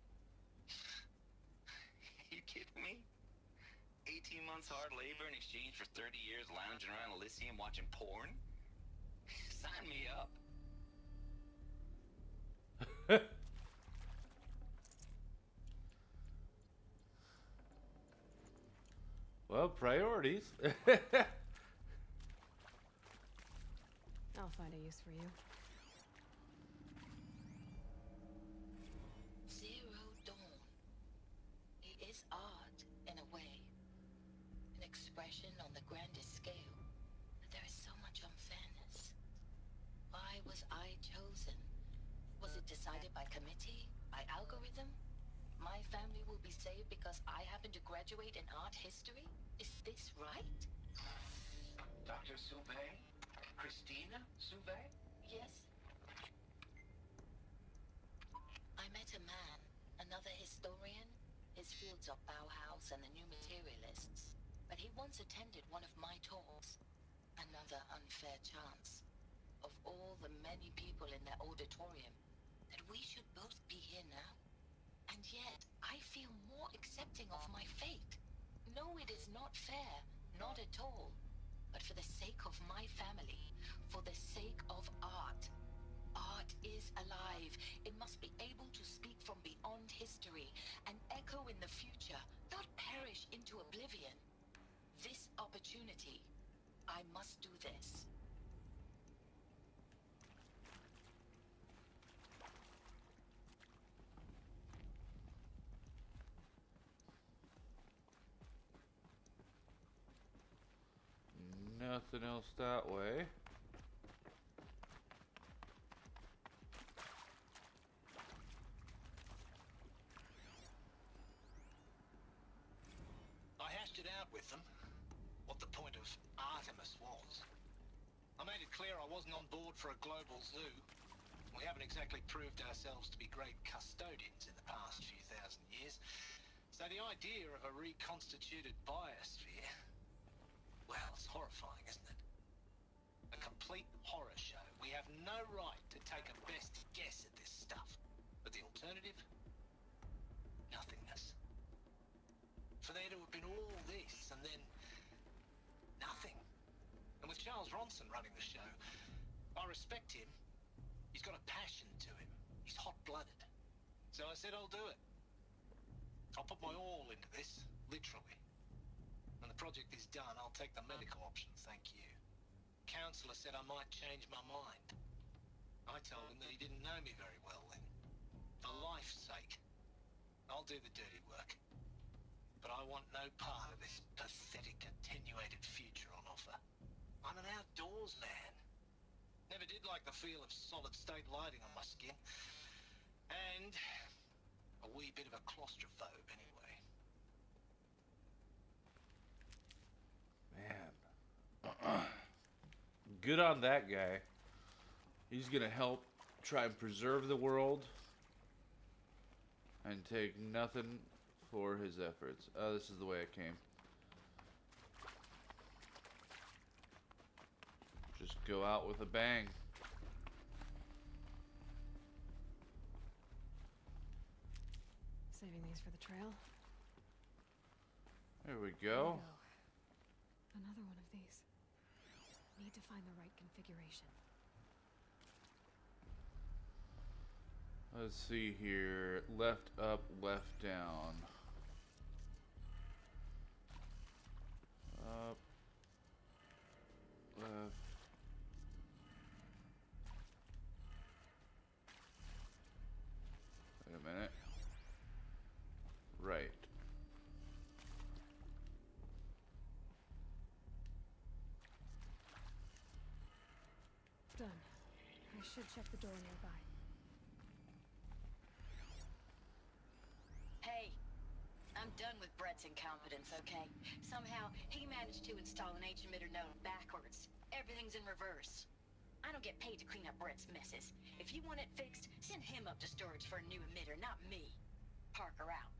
You kidding me? 18 months hard labor in exchange for 30 years lounging around Elysium watching porn? Sign me up. Well, priorities. I'll find a use for you. Zero Dawn. It is art, in a way. An expression on the grandest scale. But there is so much unfairness. Why was I chosen? Was it decided by committee? By algorithm? My family will be saved because I happen to graduate in art history? Is this right? Dr. Sauvé? Christina Sauvé? Yes. I met a man, another historian. His fields are Bauhaus and the New Materialists. But he once attended one of my talks. Another unfair chance. Of all the many people in that auditorium, that we should both be here now. And yet, I feel more accepting of my fate. No, it is not fair. Not at all. But for the sake of my family, for the sake of art. Art is alive. It must be able to speak from beyond history and echo in the future, not perish into oblivion. This opportunity, I must do this. Nothing else that way. I hashed it out with them, what the point of Artemis was. I made it clear I wasn't on board for a global zoo. We haven't exactly proved ourselves to be great custodians in the past few thousand years. So the idea of a reconstituted biosphere, well, it's horrifying, isn't it? A complete horror show. We have no right to take a best guess at this stuff. But the alternative? Nothingness. For there to have been all this and then nothing. And with Charles Ronson running the show, I respect him. He's got a passion to him. He's hot-blooded. So I said I'll do it. I'll put my all into this, literally. When the project is done, I'll take the medical option, thank you. Counselor said I might change my mind. I told him that he didn't know me very well then. For life's sake, I'll do the dirty work. But I want no part of this pathetic attenuated future on offer. I'm an outdoors man. Never did like the feel of solid-state lighting on my skin. And a wee bit of a claustrophobe anyway. Man. Good on that guy. He's gonna help try and preserve the world and take nothing for his efforts. Oh, this is the way it came. Just go out with a bang. Saving these for the trail. There we There go. Another one of these. Need to find the right configuration. Let's see here. Left, up, left, down. Up. Left. Wait a minute. Right. Done. I should check the door nearby. Hey, I'm done with Brett's incompetence, okay? Somehow, he managed to install an H-emitter node backwards. Everything's in reverse. I don't get paid to clean up Brett's messes. If you want it fixed, send him up to storage for a new emitter, not me. Parker out.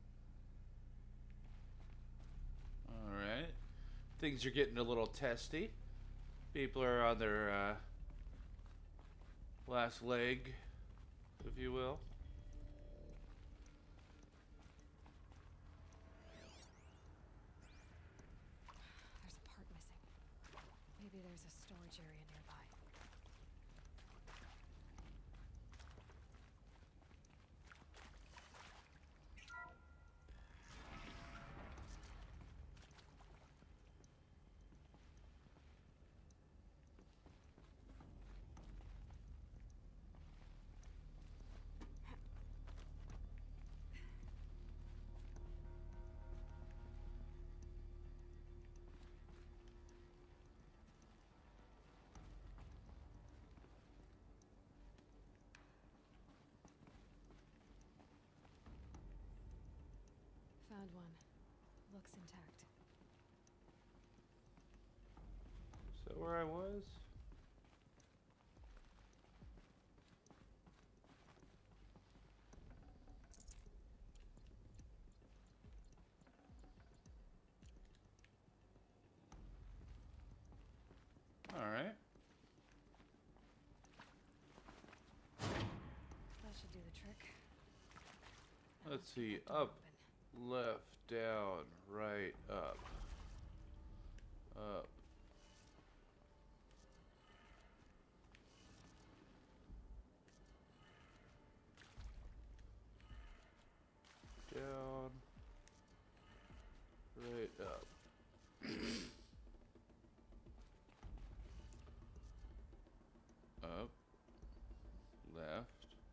Alright. Things are getting a little testy. People are on their last leg, if you will. There's a part missing. Maybe there's a storage area nearby. Found one. Looks intact. Is that where I was? Alright. That should do the trick. Let's see. Up, left, down, right, up. Up. Down. Right, up. Up. Left.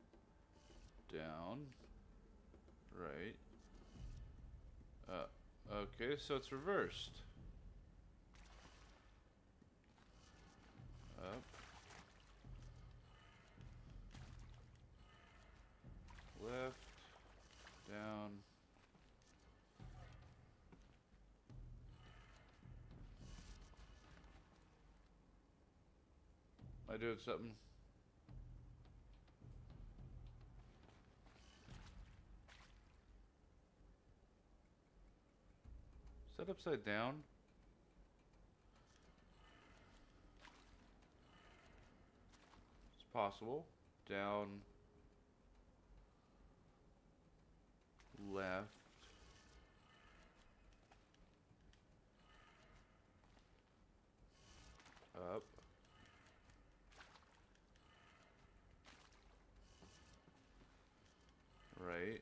Down. Right. Up. Okay, so it's reversed. Up. Left. Down. Am I doing something? Is that upside down? It's possible. Down. Left. Up. Right.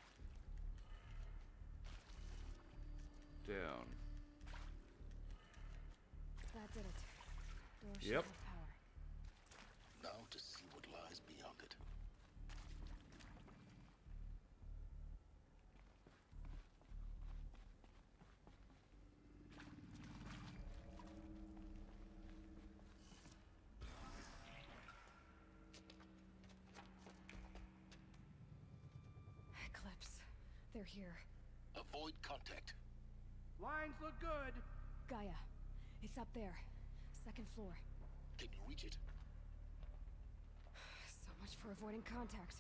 Down. That did it. Door should Yep. have power. Now to see what lies beyond it. Eclipse. They're here. Avoid contact. Lines look good. Gaia. It's up there. Second floor. Can you reach it? So much for avoiding contact.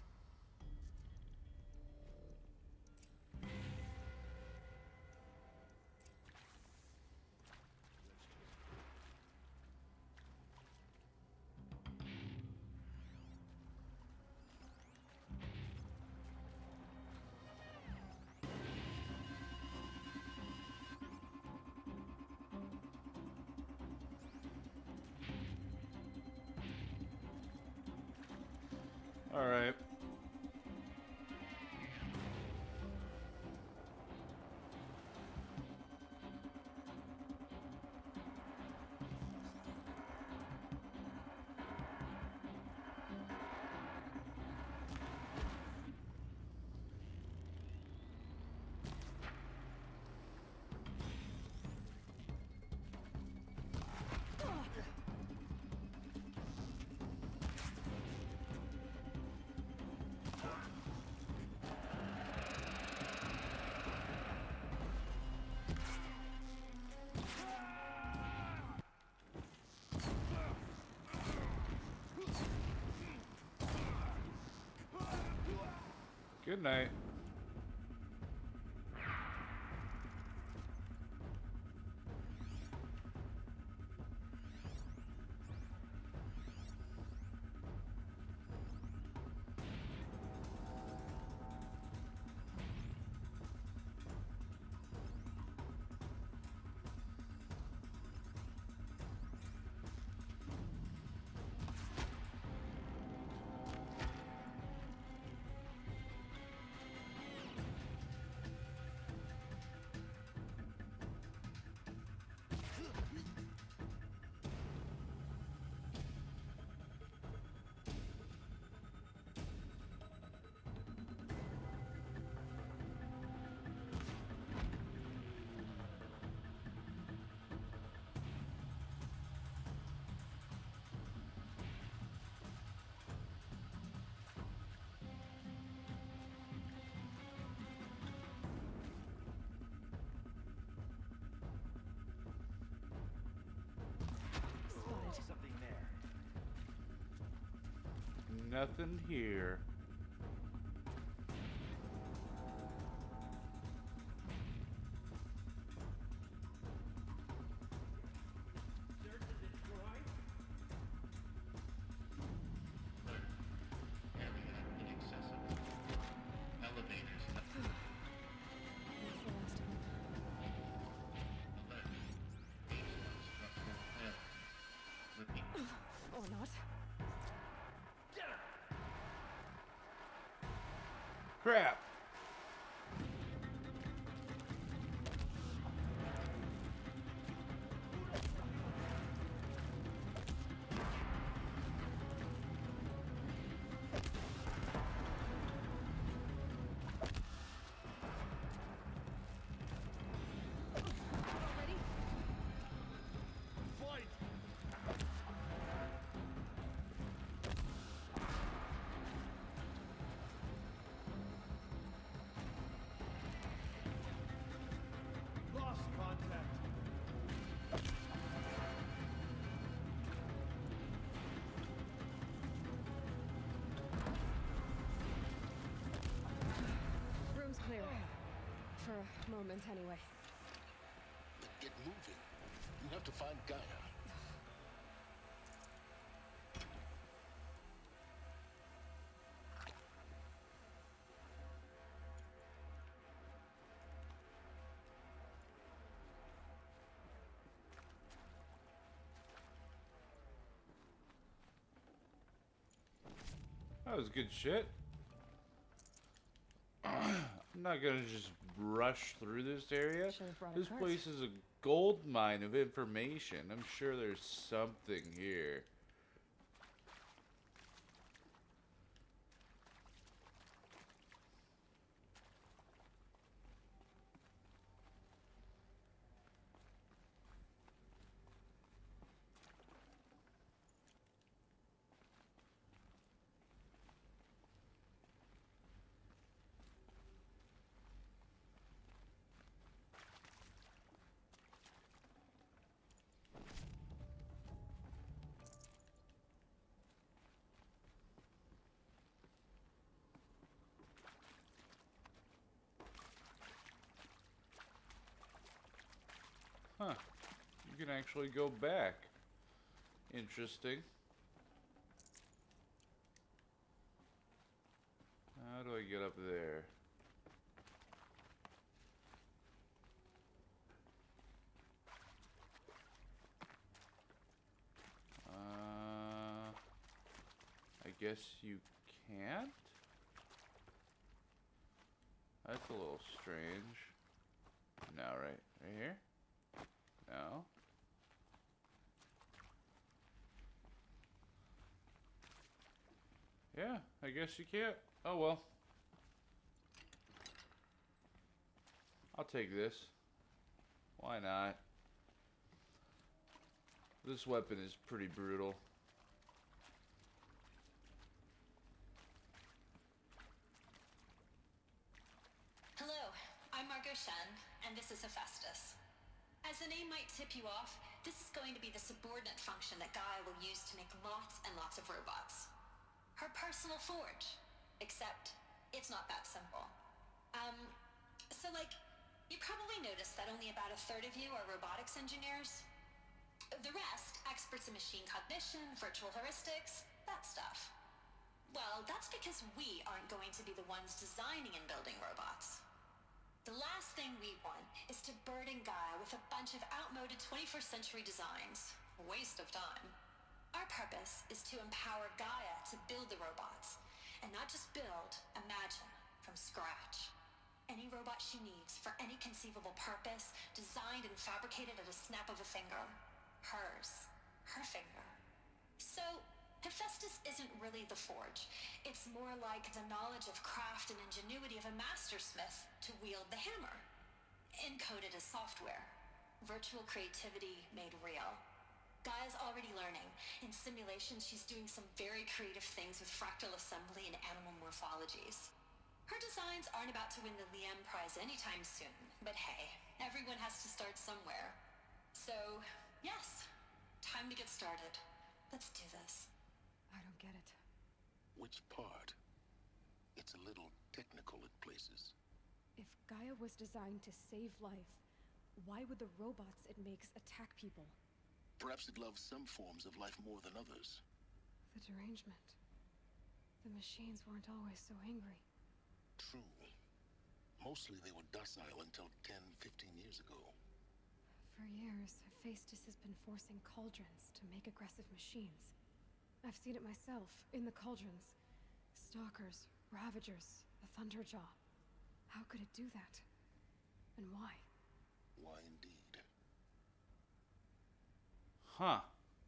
Alright. Good night. Something there. Nothing here. Or not. Crap. Room's clear. For a moment, anyway. But get moving. You have to find Gaia. That was good shit. I'm not gonna just rush through this area. This place is a gold mine of information. I'm sure there's something here. Huh. You can actually go back. Interesting. How do I get up there? I guess you can't? That's a little strange. No, right here? No. Yeah, I guess you can't. Oh well. I'll take this. Why not? This weapon is pretty brutal. Hello, I'm Margot Shen, and this is Hephaestus. As the name might tip you off, this is going to be the subordinate function that Gaia will use to make lots and lots of robots. Her personal forge. Except, it's not that simple. So like, you probably noticed that only about a third of you are robotics engineers. The rest, experts in machine cognition, virtual heuristics, that stuff. Well, that's because we aren't going to be the ones designing and building robots. The last thing we want is to burden Gaia with a bunch of outmoded 21st century designs. Waste of time. Our purpose is to empower Gaia to build the robots, and not just build, imagine, from scratch. Any robot she needs for any conceivable purpose, designed and fabricated at a snap of a finger. Hers. Her finger. So, Hephaestus isn't really the forge. It's more like the knowledge of craft and ingenuity of a mastersmith to wield the hammer. Encoded as software. Virtual creativity made real. Gaia's already learning. In simulations, she's doing some very creative things with fractal assembly and animal morphologies. Her designs aren't about to win the Liam Prize anytime soon, but hey, everyone has to start somewhere. So, yes, time to get started. Let's do this. I don't get it. Which part? It's a little technical at places. If Gaia was designed to save life, why would the robots it makes attack people? Perhaps it loves some forms of life more than others. The derangement. The machines weren't always so angry. True. Mostly they were docile until 10, 15 years ago. For years, Hephaestus has been forcing cauldrons to make aggressive machines. I've seen it myself, in the cauldrons. Stalkers, Ravagers, the Thunderjaw. How could it do that? And why? Why indeed? Huh.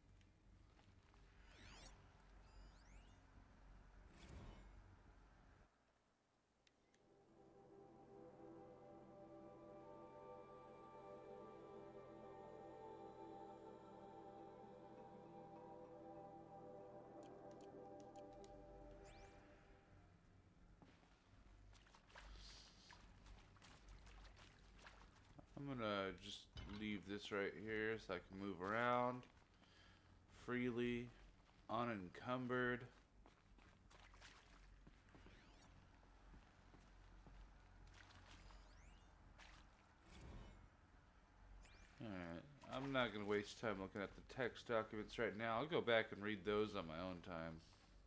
I'm gonna just leave this right here so I can move around freely, unencumbered. Alright, I'm not gonna waste time looking at the text documents right now. I'll go back and read those on my own time.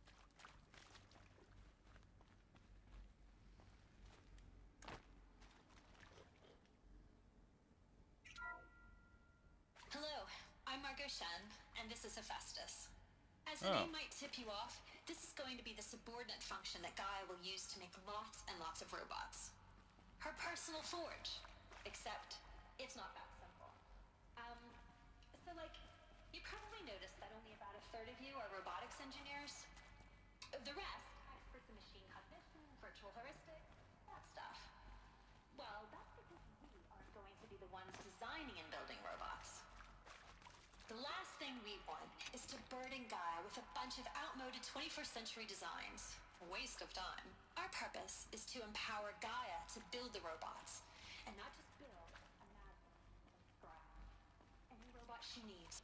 And this is Hephaestus. As the name might tip you off, this is going to be the subordinate function that Gaia will use to make lots and lots of robots. Her personal forge. Except, it's not that simple. So like, you probably noticed that only about a third of you are robotics engineers. The rest, experts in machine cognition, virtual heuristics, that stuff. Well, that's because we aren't going to be the ones designing and building robots. The last thing we want is to burden Gaia with a bunch of outmoded 21st century designs. A waste of time. Our purpose is to empower Gaia to build the robots. And not just build, imagine, from scratch. Any robot she needs.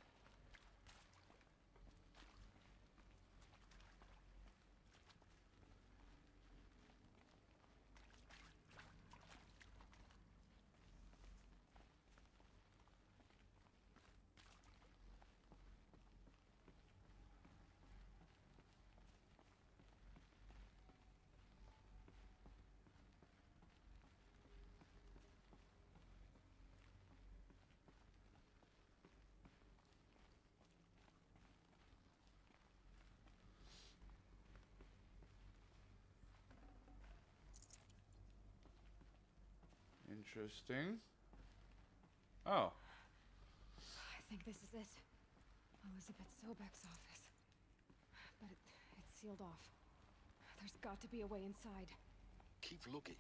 Interesting. Oh. I think this is it. Elizabeth Sobek's office. But it's sealed off. There's got to be a way inside. Keep looking.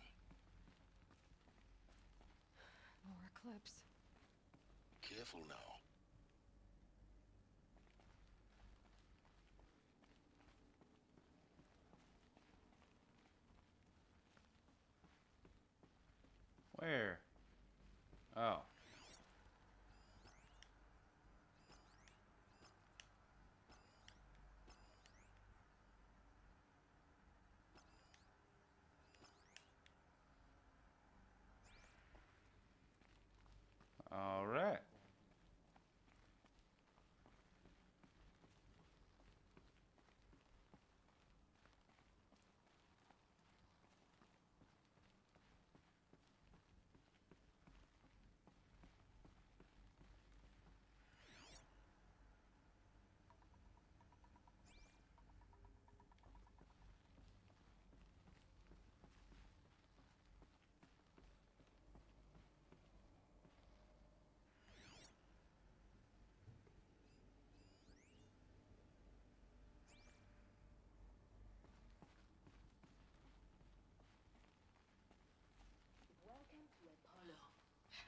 More Eclipse. Careful now. Where? Oh.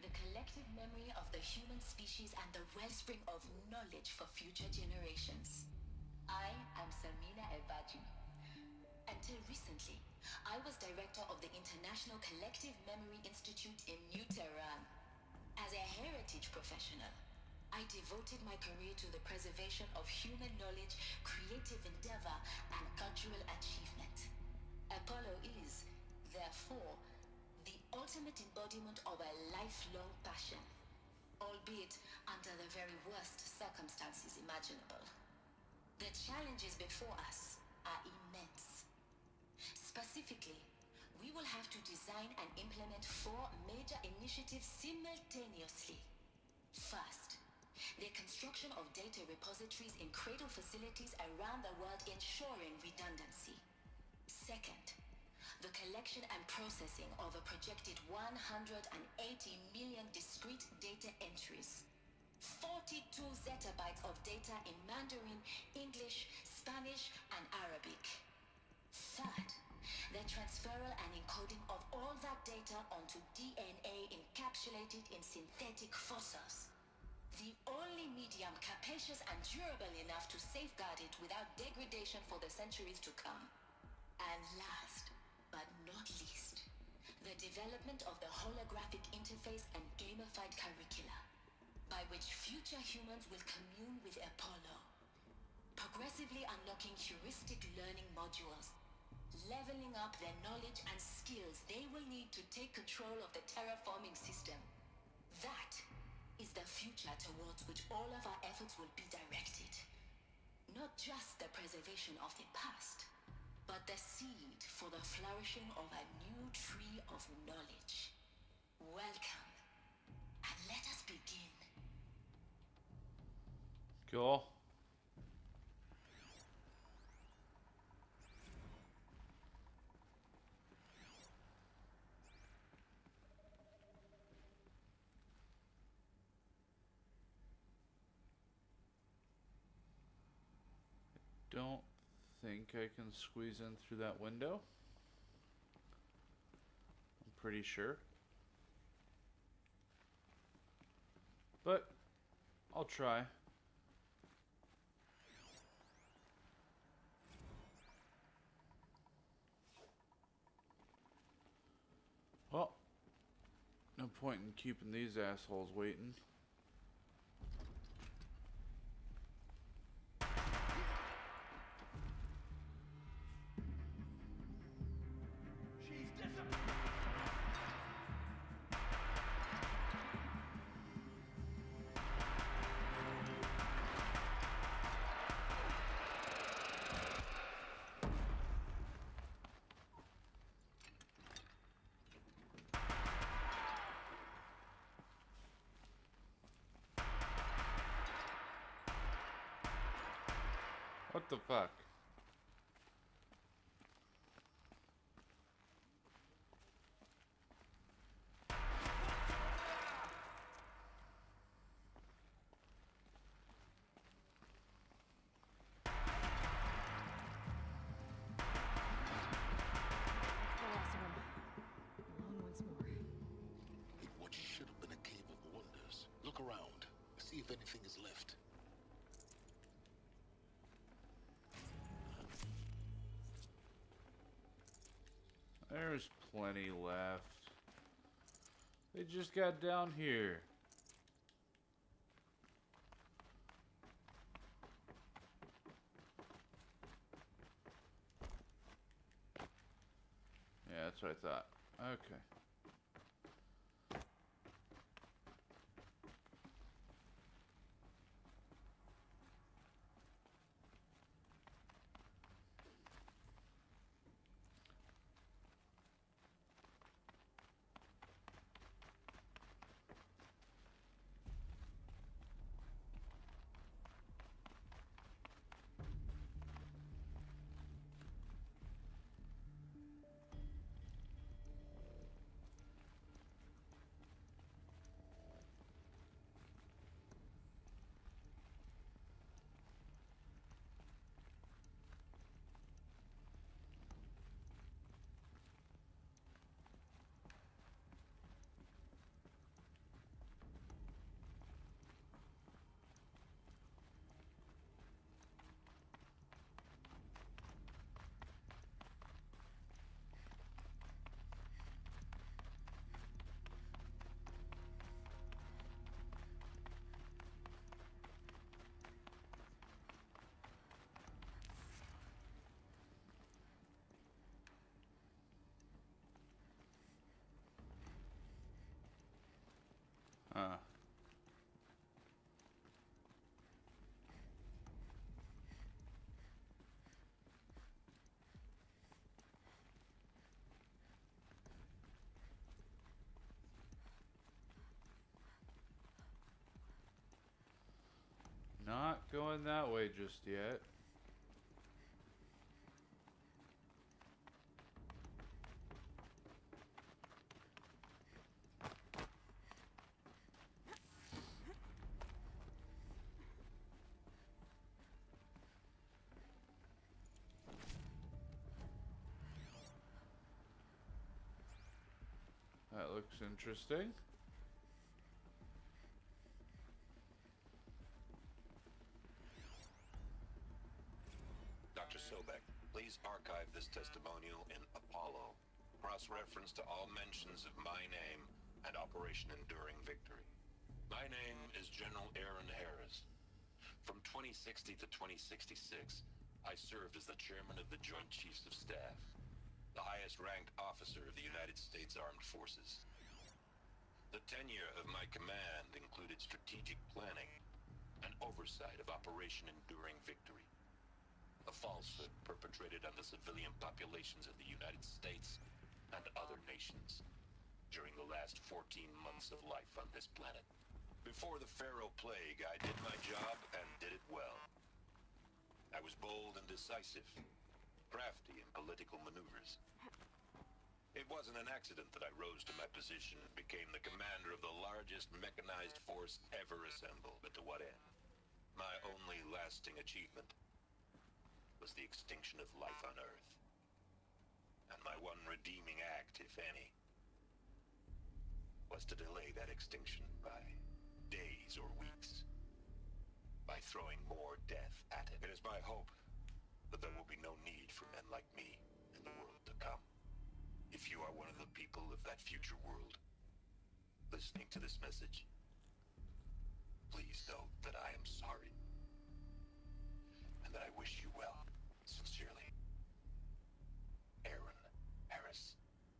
the collective memory of the human species and the wellspring of knowledge for future generations. I am Samina Ebaju. Until recently, I was director of the International Collective Memory Institute in New Tehran. As a heritage professional, I devoted my career to the preservation of human knowledge, creative endeavor, and cultural achievement. Apollo is, therefore, the ultimate embodiment of a lifelong passion, albeit under the very worst circumstances imaginable. The challenges before us are immense. Specifically, we will have to design and implement 4 major initiatives simultaneously. First, the construction of data repositories in cradle facilities around the world, ensuring redundancy. Second, the collection and processing of a projected 180 million discrete data entries. 42 zettabytes of data in Mandarin, English, Spanish, and Arabic. Third, the transferal and encoding of all that data onto DNA encapsulated in synthetic fossils. The only medium capacious and durable enough to safeguard it without degradation for the centuries to come. And last, but not least, the development of the holographic interface and gamified curricula, by which future humans will commune with Apollo, progressively unlocking heuristic learning modules, leveling up their knowledge and skills they will need to take control of the terraforming system. That is the future towards which all of our efforts will be directed. Not just the preservation of the past, but the seed for the flourishing of a new tree of knowledge. Welcome, and let us begin. Cool. Don't think I can squeeze in through that window. I'm pretty sure. But I'll try. Well, no point in keeping these assholes waiting. What the fuck? What should have been a cave of wonders. Look around. See if anything is left. There's plenty left. They just got down here. Yeah, that's what I thought. Okay. Huh. Not going that way just yet. That looks interesting. Dr. Sobek, please archive this testimonial in Apollo. Cross-reference to all mentions of my name and Operation Enduring Victory. My name is General Aaron Harris. From 2060 to 2066, I served as the chairman of the Joint Chiefs of Staff, the highest-ranked officer of the United States Armed Forces. The tenure of my command included strategic planning and oversight of Operation Enduring Victory, a falsehood perpetrated on the civilian populations of the United States and other nations during the last 14 months of life on this planet. Before the Pharaoh Plague, I did my job and did it well. I was bold and decisive, crafty in political maneuvers. It wasn't an accident that I rose to my position and became the commander of the largest mechanized force ever assembled. But to what end? My only lasting achievement was the extinction of life on Earth. And my one redeeming act, if any, was to delay that extinction by days or weeks, by throwing more death at it. It is my hope that there will be no need for men like me in the world to come. If you are one of the people of that future world listening to this message, please know that I am sorry and that I wish you well. Sincerely, Aaron Harris.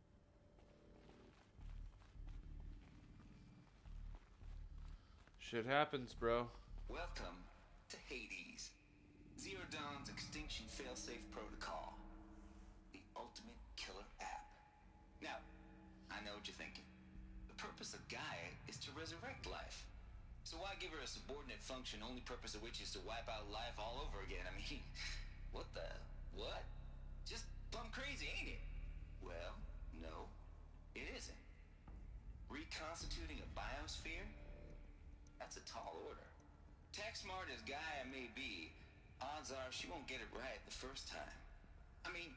Shit happens, bro. Welcome to Hades, Zero Dawn's extinction failsafe protocol, the ultimate killer app. Now, I know what you're thinking. The purpose of Gaia is to resurrect life. So why give her a subordinate function, only purpose of which is to wipe out life all over again? I mean, what? Just plumb crazy, ain't it? Well, no, it isn't. Reconstituting a biosphere? That's a tall order. Tech smart as Gaia may be, odds are she won't get it right the first time. I mean,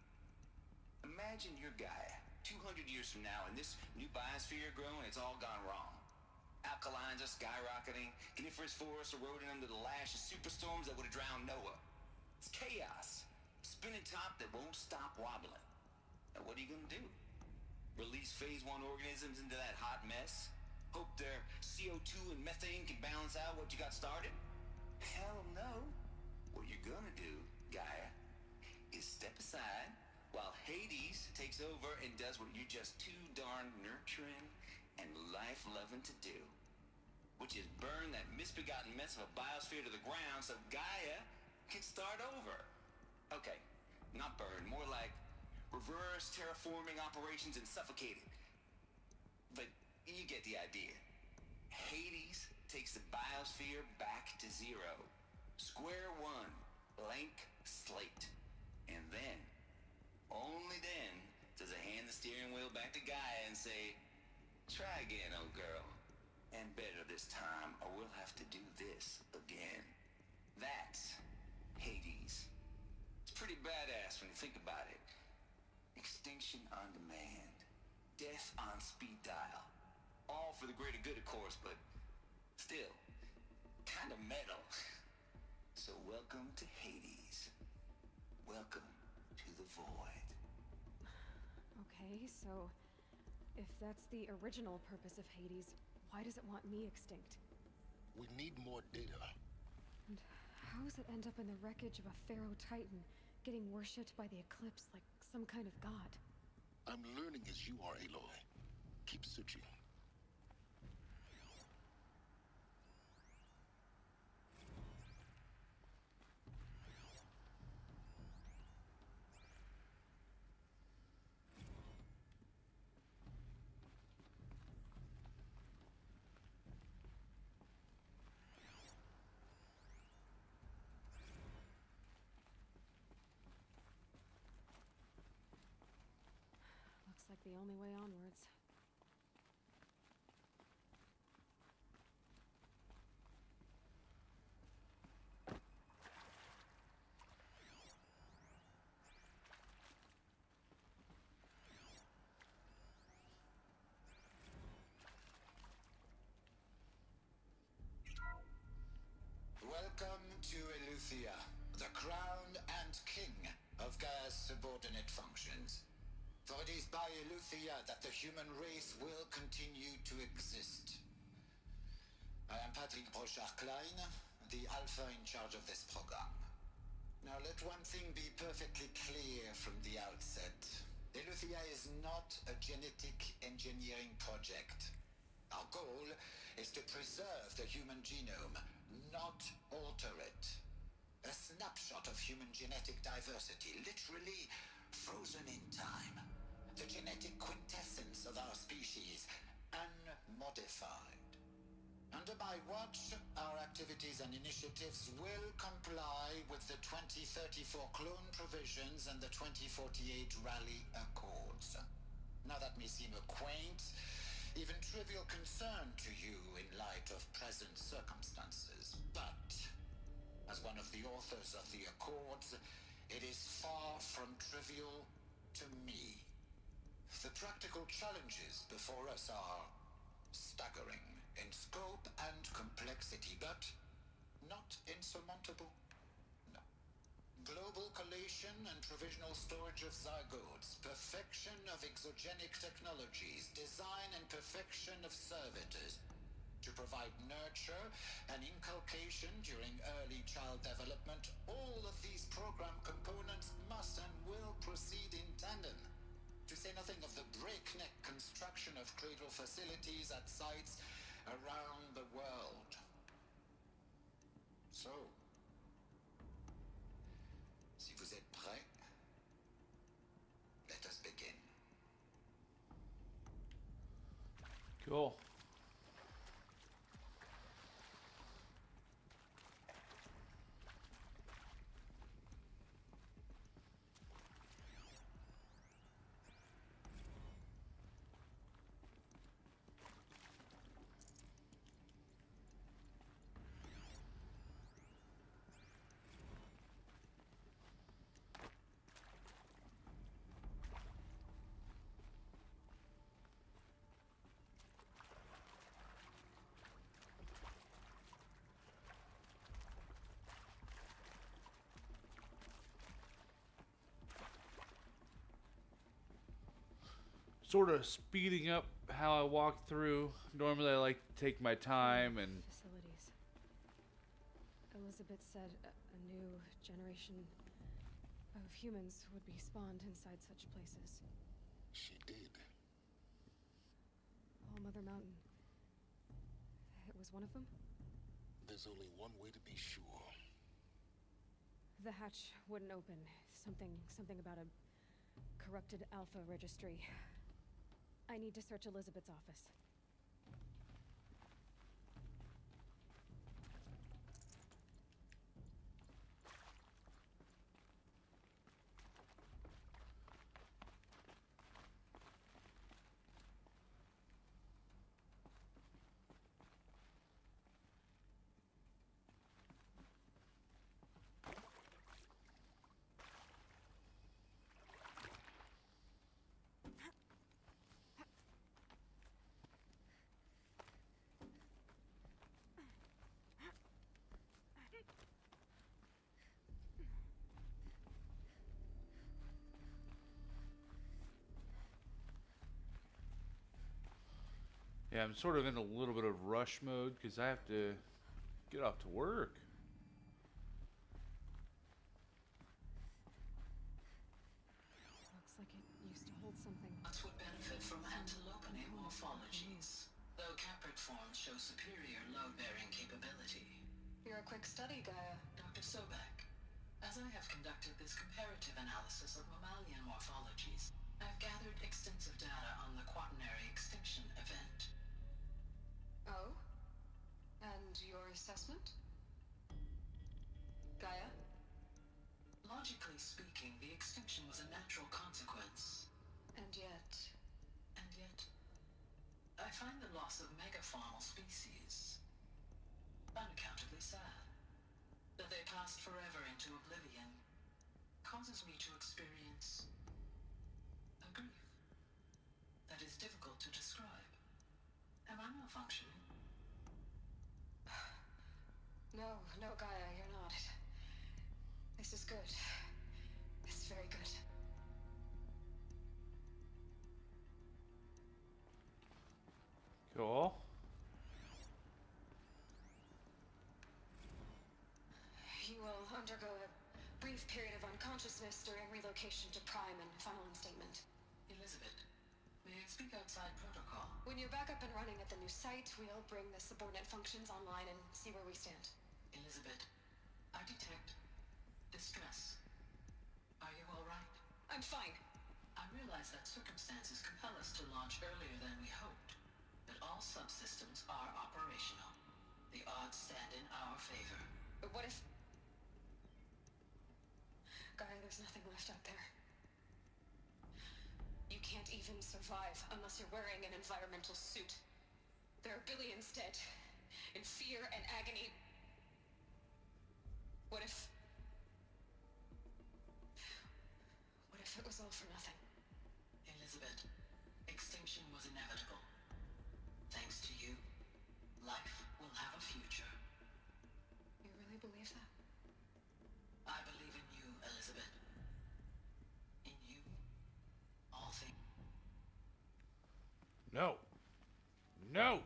imagine you're Gaia, 200 years from now, and this new biosphere growing, it's all gone wrong. Alkalines are skyrocketing, coniferous forests eroding under the lash of superstorms that would have drowned Noah. It's chaos. Spinning top that won't stop wobbling. Now what are you gonna do? Release phase 1 organisms into that hot mess? Hope their CO2 and methane can balance out what you got started? Hell no. What you're gonna do, Gaia, is step aside while Hades takes over and does what you're just too darn nurturing and life-loving to do, which is burn that misbegotten mess of a biosphere to the ground so Gaia can start over. Okay, not burn, more like reverse terraforming operations and suffocate it. But you get the idea. Hades takes the biosphere back to zero. Square one, blank slate. And then, only then, does it hand the steering wheel back to Gaia and say, try again, old girl. And better this time, or we'll have to do this again. That's Hades. It's pretty badass when you think about it. Extinction on demand. Death on speed dial. All for the greater good, of course, but still, kind of metal. So welcome to Hades. Welcome to the void. Okay, so if that's the original purpose of Hades, why does it want me extinct? We need more data. And how does it end up in the wreckage of a Pharaoh Titan, getting worshipped by the Eclipse like some kind of god? I'm learning as you are, Aloy. Keep searching. the only way onwards. Welcome to Eleuthia, the crown and king of Gaia's subordinate functions. For it is by Eleuthia that the human race will continue to exist. I am Patrick Brochard-Klein, the Alpha in charge of this program. Now let one thing be perfectly clear from the outset. Eleuthia is not a genetic engineering project. Our goal is to preserve the human genome, not alter it. A snapshot of human genetic diversity, literally frozen in time. The genetic quintessence of our species, unmodified. Under my watch, our activities and initiatives will comply with the 2034 clone provisions and the 2048 Raleigh Accords. Now that may seem a quaint, even trivial concern to you in light of present circumstances, but as one of the authors of the Accords, it is far from trivial to me. The practical challenges before us are staggering in scope and complexity, but not insurmountable. No. Global collation and provisional storage of zygotes, perfection of exogenic technologies, design and perfection of servitors, to provide nurture and inculcation during early child development. All of these program components must and will proceed in tandem. To say nothing of the breakneck construction of cradle facilities at sites around the world. So, si vous êtes prêts, let us begin. Cool. Sort of speeding up how I walk through. Normally I like to take my time and... Facilities. Elizabeth said a new generation of humans would be spawned inside such places. She did. All Mother Mountain. It was one of them? There's only one way to be sure. The hatch wouldn't open. Something about a corrupted Alpha registry. I need to search Elizabeth's office. Yeah, I'm sort of in a little bit of rush mode because I have to get off to work. Looks like it used to hold something. That would benefit from antilopine morphologies, though caprid forms show superior load-bearing capability. You're a quick study, Gaia. Dr. Sobek, as I have conducted this comparative analysis of mammalian morphologies, I've gathered extensive data on the Quaternary extinction event. Oh? And your assessment? Gaia? Logically speaking, the extinction was a natural consequence. And yet, I find the loss of megafaunal species unaccountably sad. That they passed forever into oblivion causes me to experience a grief that is difficult to describe. Am I malfunctioning? No, no, Gaia, you're not. This is good. This is very good. Cool. You will undergo a brief period of unconsciousness during relocation to Prime and final instatement. Elizabeth, may I speak outside protocol? When you're back up and running at the new site, we'll bring the subordinate functions online and see where we stand. Elizabeth, I detect distress. Are you all right? I'm fine. I realize that circumstances compel us to launch earlier than we hoped, but all subsystems are operational. The odds stand in our favor. But what if... Gaia, there's nothing left out there. You can't even survive unless you're wearing an environmental suit. There are billions dead, in fear and agony. What if it was all for nothing? Elizabeth, extinction was inevitable. Thanks to you, life will have a future. You really believe that? I believe in you, Elizabeth. In you, all things. No. No.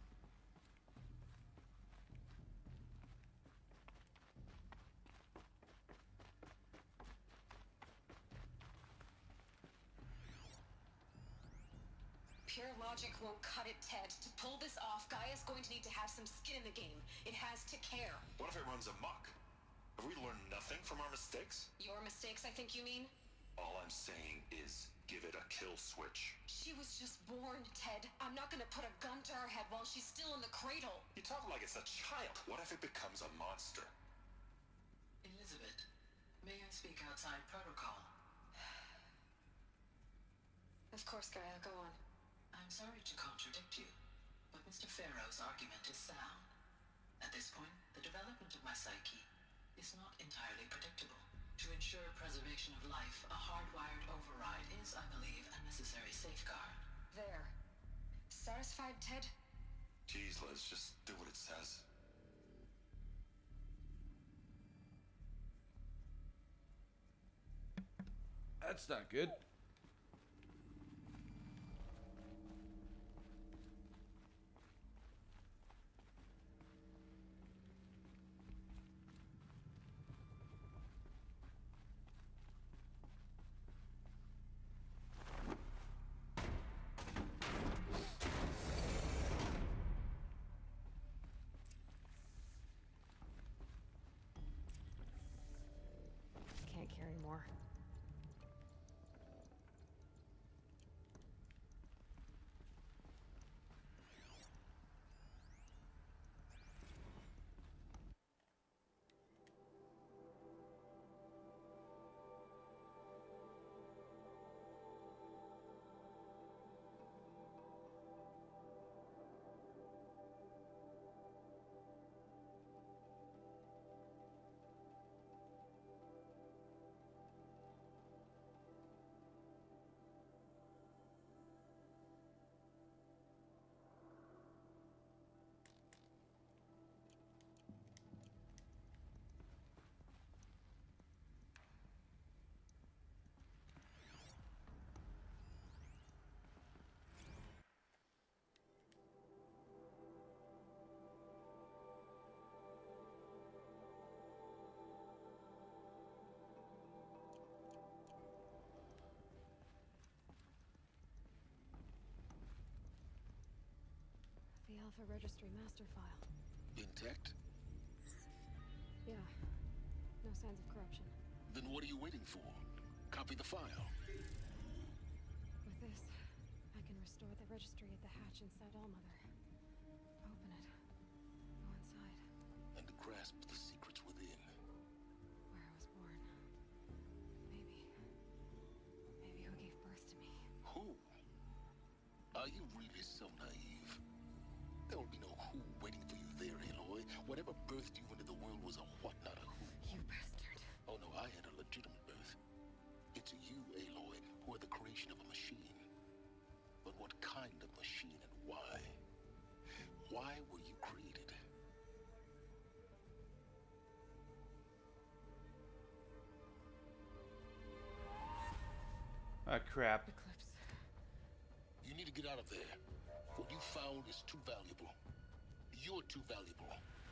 Pure logic won't cut it, Ted. To pull this off, Gaia's going to need to have some skin in the game. It has to care. What if it runs amok? Have we learned nothing from our mistakes? Your mistakes, I think you mean? All I'm saying is, give it a kill switch. She was just born, Ted. I'm not gonna put a gun to her head while she's still in the cradle. You talk like it's a child. What if it becomes a monster? Elizabeth, may I speak outside protocol? Of course, Gaia, go on. I'm sorry to contradict you, but Mr. Farrow's argument is sound. At this point, the development of my psyche is not entirely predictable. To ensure preservation of life, a hardwired override is, I believe, a necessary safeguard. There. Satisfied, Ted? Geez, Liz, just do what it says. That's not good. Can't carry more. The Alpha Registry master file. Intact? Yeah. No signs of corruption. Then what are you waiting for? Copy the file. With this, I can restore the registry at the hatch inside Allmother. Open it. Go inside. And grasp the secrets within. Where I was born. Maybe who gave birth to me. Who? Are you really so naive. There will be no who waiting for you there, Aloy. Whatever birthed you into the world was a what, not a who. You bastard. Oh no, I had a legitimate birth. It's you, Aloy, who are the creation of a machine. But what kind of machine and why? Why were you created? Ah, crap. Eclipse. You need to get out of there. What you found is too valuable. You're too valuable.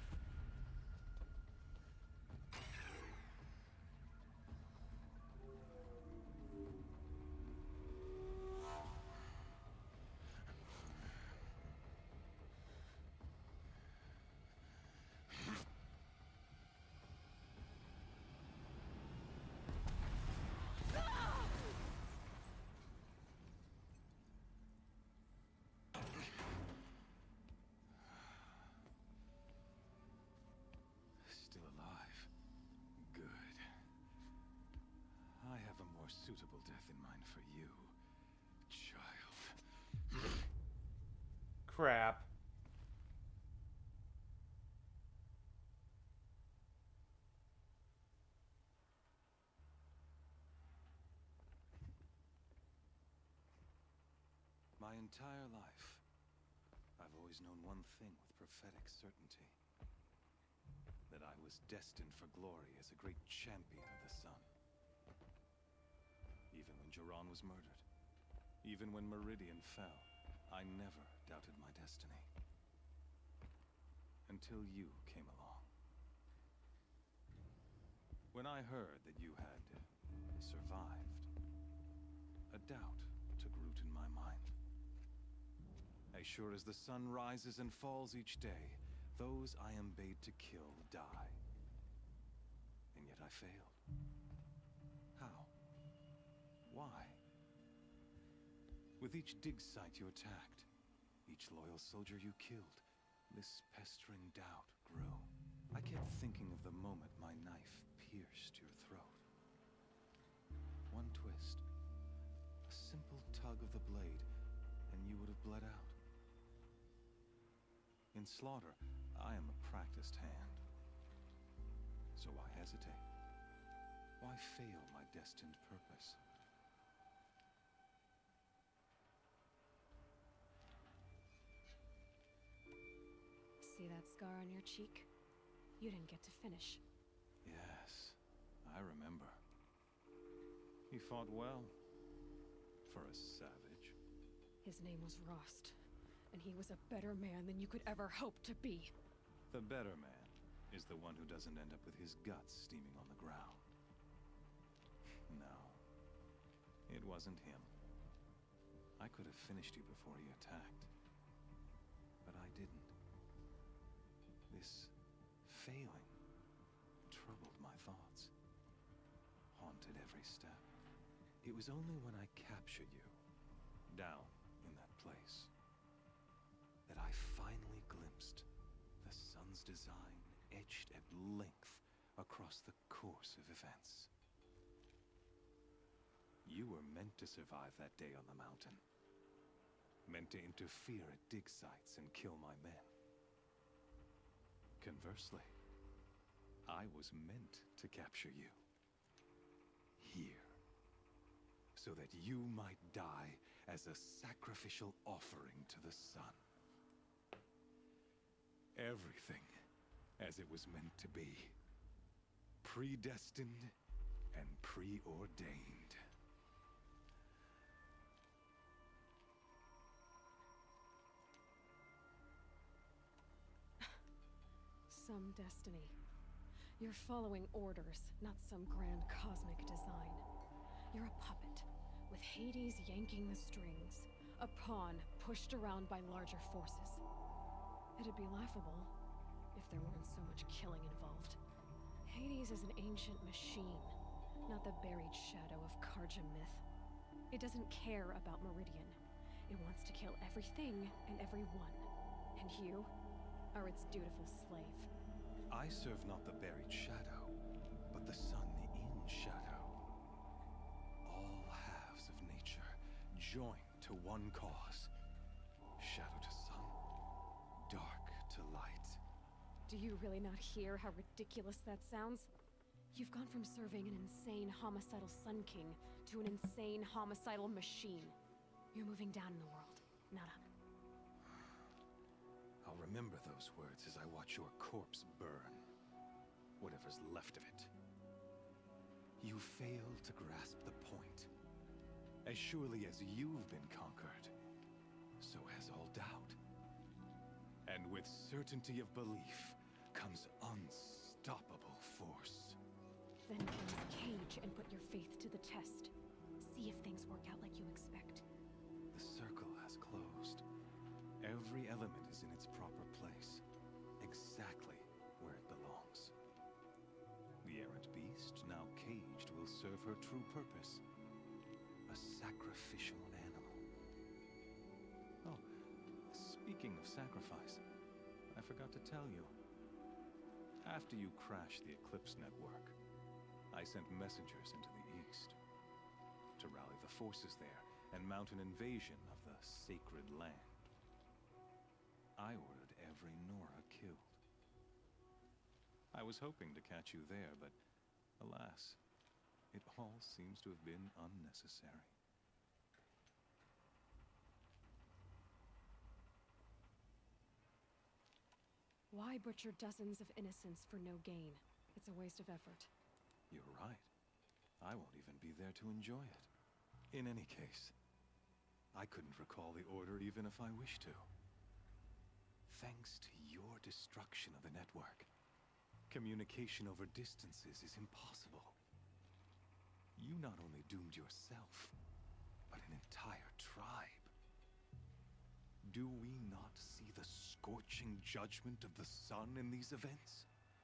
Still alive. Good. I have a more suitable death in mind for you, child. Crap. My entire life, I've always known one thing with prophetic certainty. That I was destined for glory as a great champion of the sun. Even when Jiran was murdered, even when Meridian fell, I never doubted my destiny. Until you came along. When I heard that you had survived, a doubt took root in my mind. As sure as the sun rises and falls each day, those I am bade to kill die. And yet I failed. How? Why? With each dig site you attacked, each loyal soldier you killed, this pestering doubt grew. I kept thinking of the moment my knife pierced your throat. One twist, a simple tug of the blade, and you would have bled out. In slaughter, I am a practiced hand. So why hesitate? Why fail my destined purpose? See that scar on your cheek? You didn't get to finish. Yes, I remember. He fought well. For a savage. His name was Rost, and he was a better man than you could ever hope to be. The better man is the one who doesn't end up with his guts steaming on the ground. No. It wasn't him. I could have finished you before he attacked. But I didn't. This failing troubled my thoughts. Haunted every step. It was only when I captured you, down in that place, that I finally glimpsed the sun's design etched at length across the course of events. You were meant to survive that day on the mountain. Meant to interfere at dig sites and kill my men. Conversely, I was meant to capture you. Here. So that you might die as a sacrificial offering to the sun. Everything as it was meant to be. Predestined and preordained. Some destiny. You're following orders, not some grand cosmic design. You're a puppet, with Hades yanking the strings. A pawn pushed around by larger forces. It'd be laughable if there weren't so much killing involved. Hades is an ancient machine, not the buried shadow of Karja myth. It doesn't care about Meridian. It wants to kill everything and everyone. And you are its dutiful slave. I serve not the buried shadow, but the sun in shadow. All halves of nature joined to one cause. Shadow. Do you really not hear how ridiculous that sounds? You've gone from serving an insane homicidal Sun King to an insane homicidal machine. You're moving down in the world, not up. I'll remember those words as I watch your corpse burn. Whatever's left of it. You fail to grasp the point. As surely as you've been conquered, so has all doubt. And with certainty of belief comes unstoppable force. Then cleanse Cage and put your faith to the test. See if things work out like you expect. The circle has closed. Every element is in its proper place, exactly where it belongs. The errant beast, now caged, will serve her true purpose. A sacrificial animal. Oh, speaking of sacrifice, I forgot to tell you. After you crashed the Eclipse network, I sent messengers into the east to rally the forces there and mount an invasion of the Sacred Land. I ordered every Nora killed. I was hoping to catch you there, but alas, it all seems to have been unnecessary. Why butcher dozens of innocents for no gain? It's a waste of effort. You're right. I won't even be there to enjoy it. In any case, I couldn't recall the order even if I wished to. Thanks to your destruction of the network, communication over distances is impossible. You not only doomed yourself, but an entire tribe. Do we not see the scorching judgment of the sun in these events?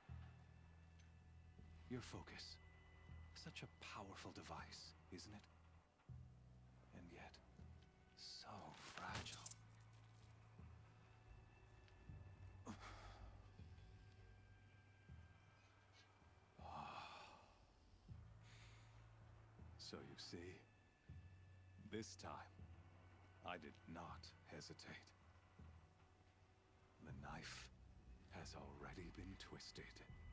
Your focus, such a powerful device, isn't it? And yet, so fragile. So you see, this time, I did not hesitate. The knife has already been twisted.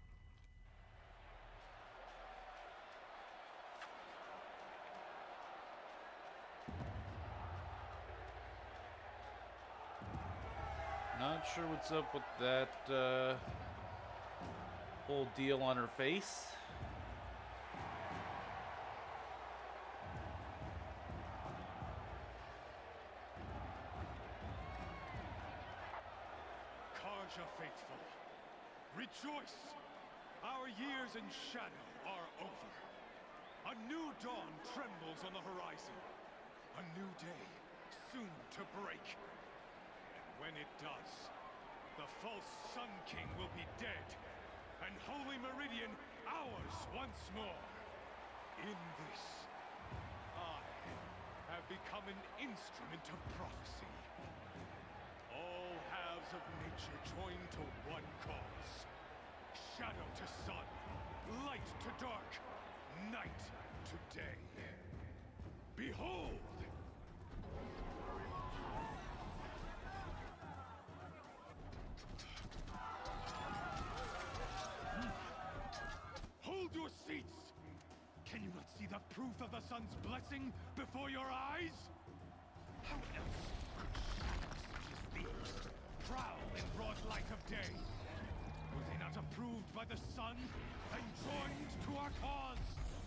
Not sure what's up with that whole deal on her face. Karja faithful, rejoice! Our years in shadow are over. A new dawn trembles on the horizon. A new day, soon to break. When it does, the false Sun King will be dead, and Holy Meridian ours once more. In this, I have become an instrument of prophecy. All halves of nature join to one cause. Shadow to sun, light to dark, night to day. Behold! Hold your seats! Can you not see the proof of the sun's blessing before your eyes? How else could shadows such as these prowl in broad light of day? Were they not approved by the sun and joined to our cause?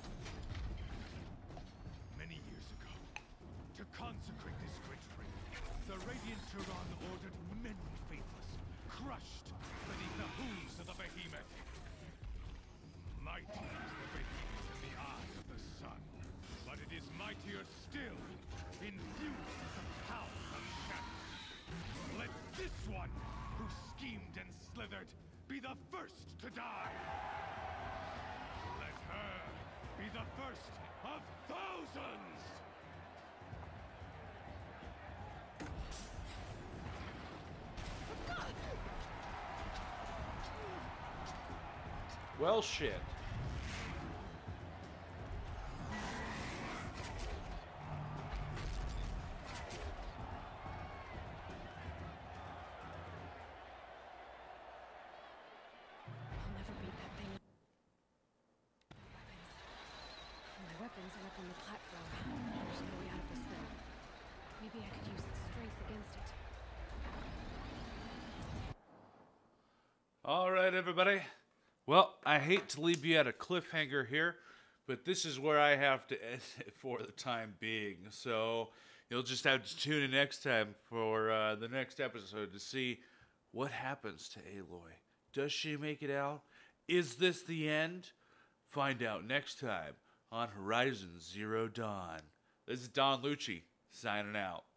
Many years ago, to consecrate this great ring, the Radiant Turan ordered many faithless, crushed beneath the hooves of the behemoth. Mighty is the behemoth in the eye of the sun, but it is mightier still, infused with the power of shadow. Let this one, who schemed and slithered, be the first to die! Let her be the first of thousands! Well, shit. All right, everybody. Well, I hate to leave you at a cliffhanger here, but this is where I have to end it for the time being. So you'll just have to tune in next time for the next episode to see what happens to Aloy. Does she make it out? Is this the end? Find out next time on Horizon Zero Dawn. This is Don Lucci signing out.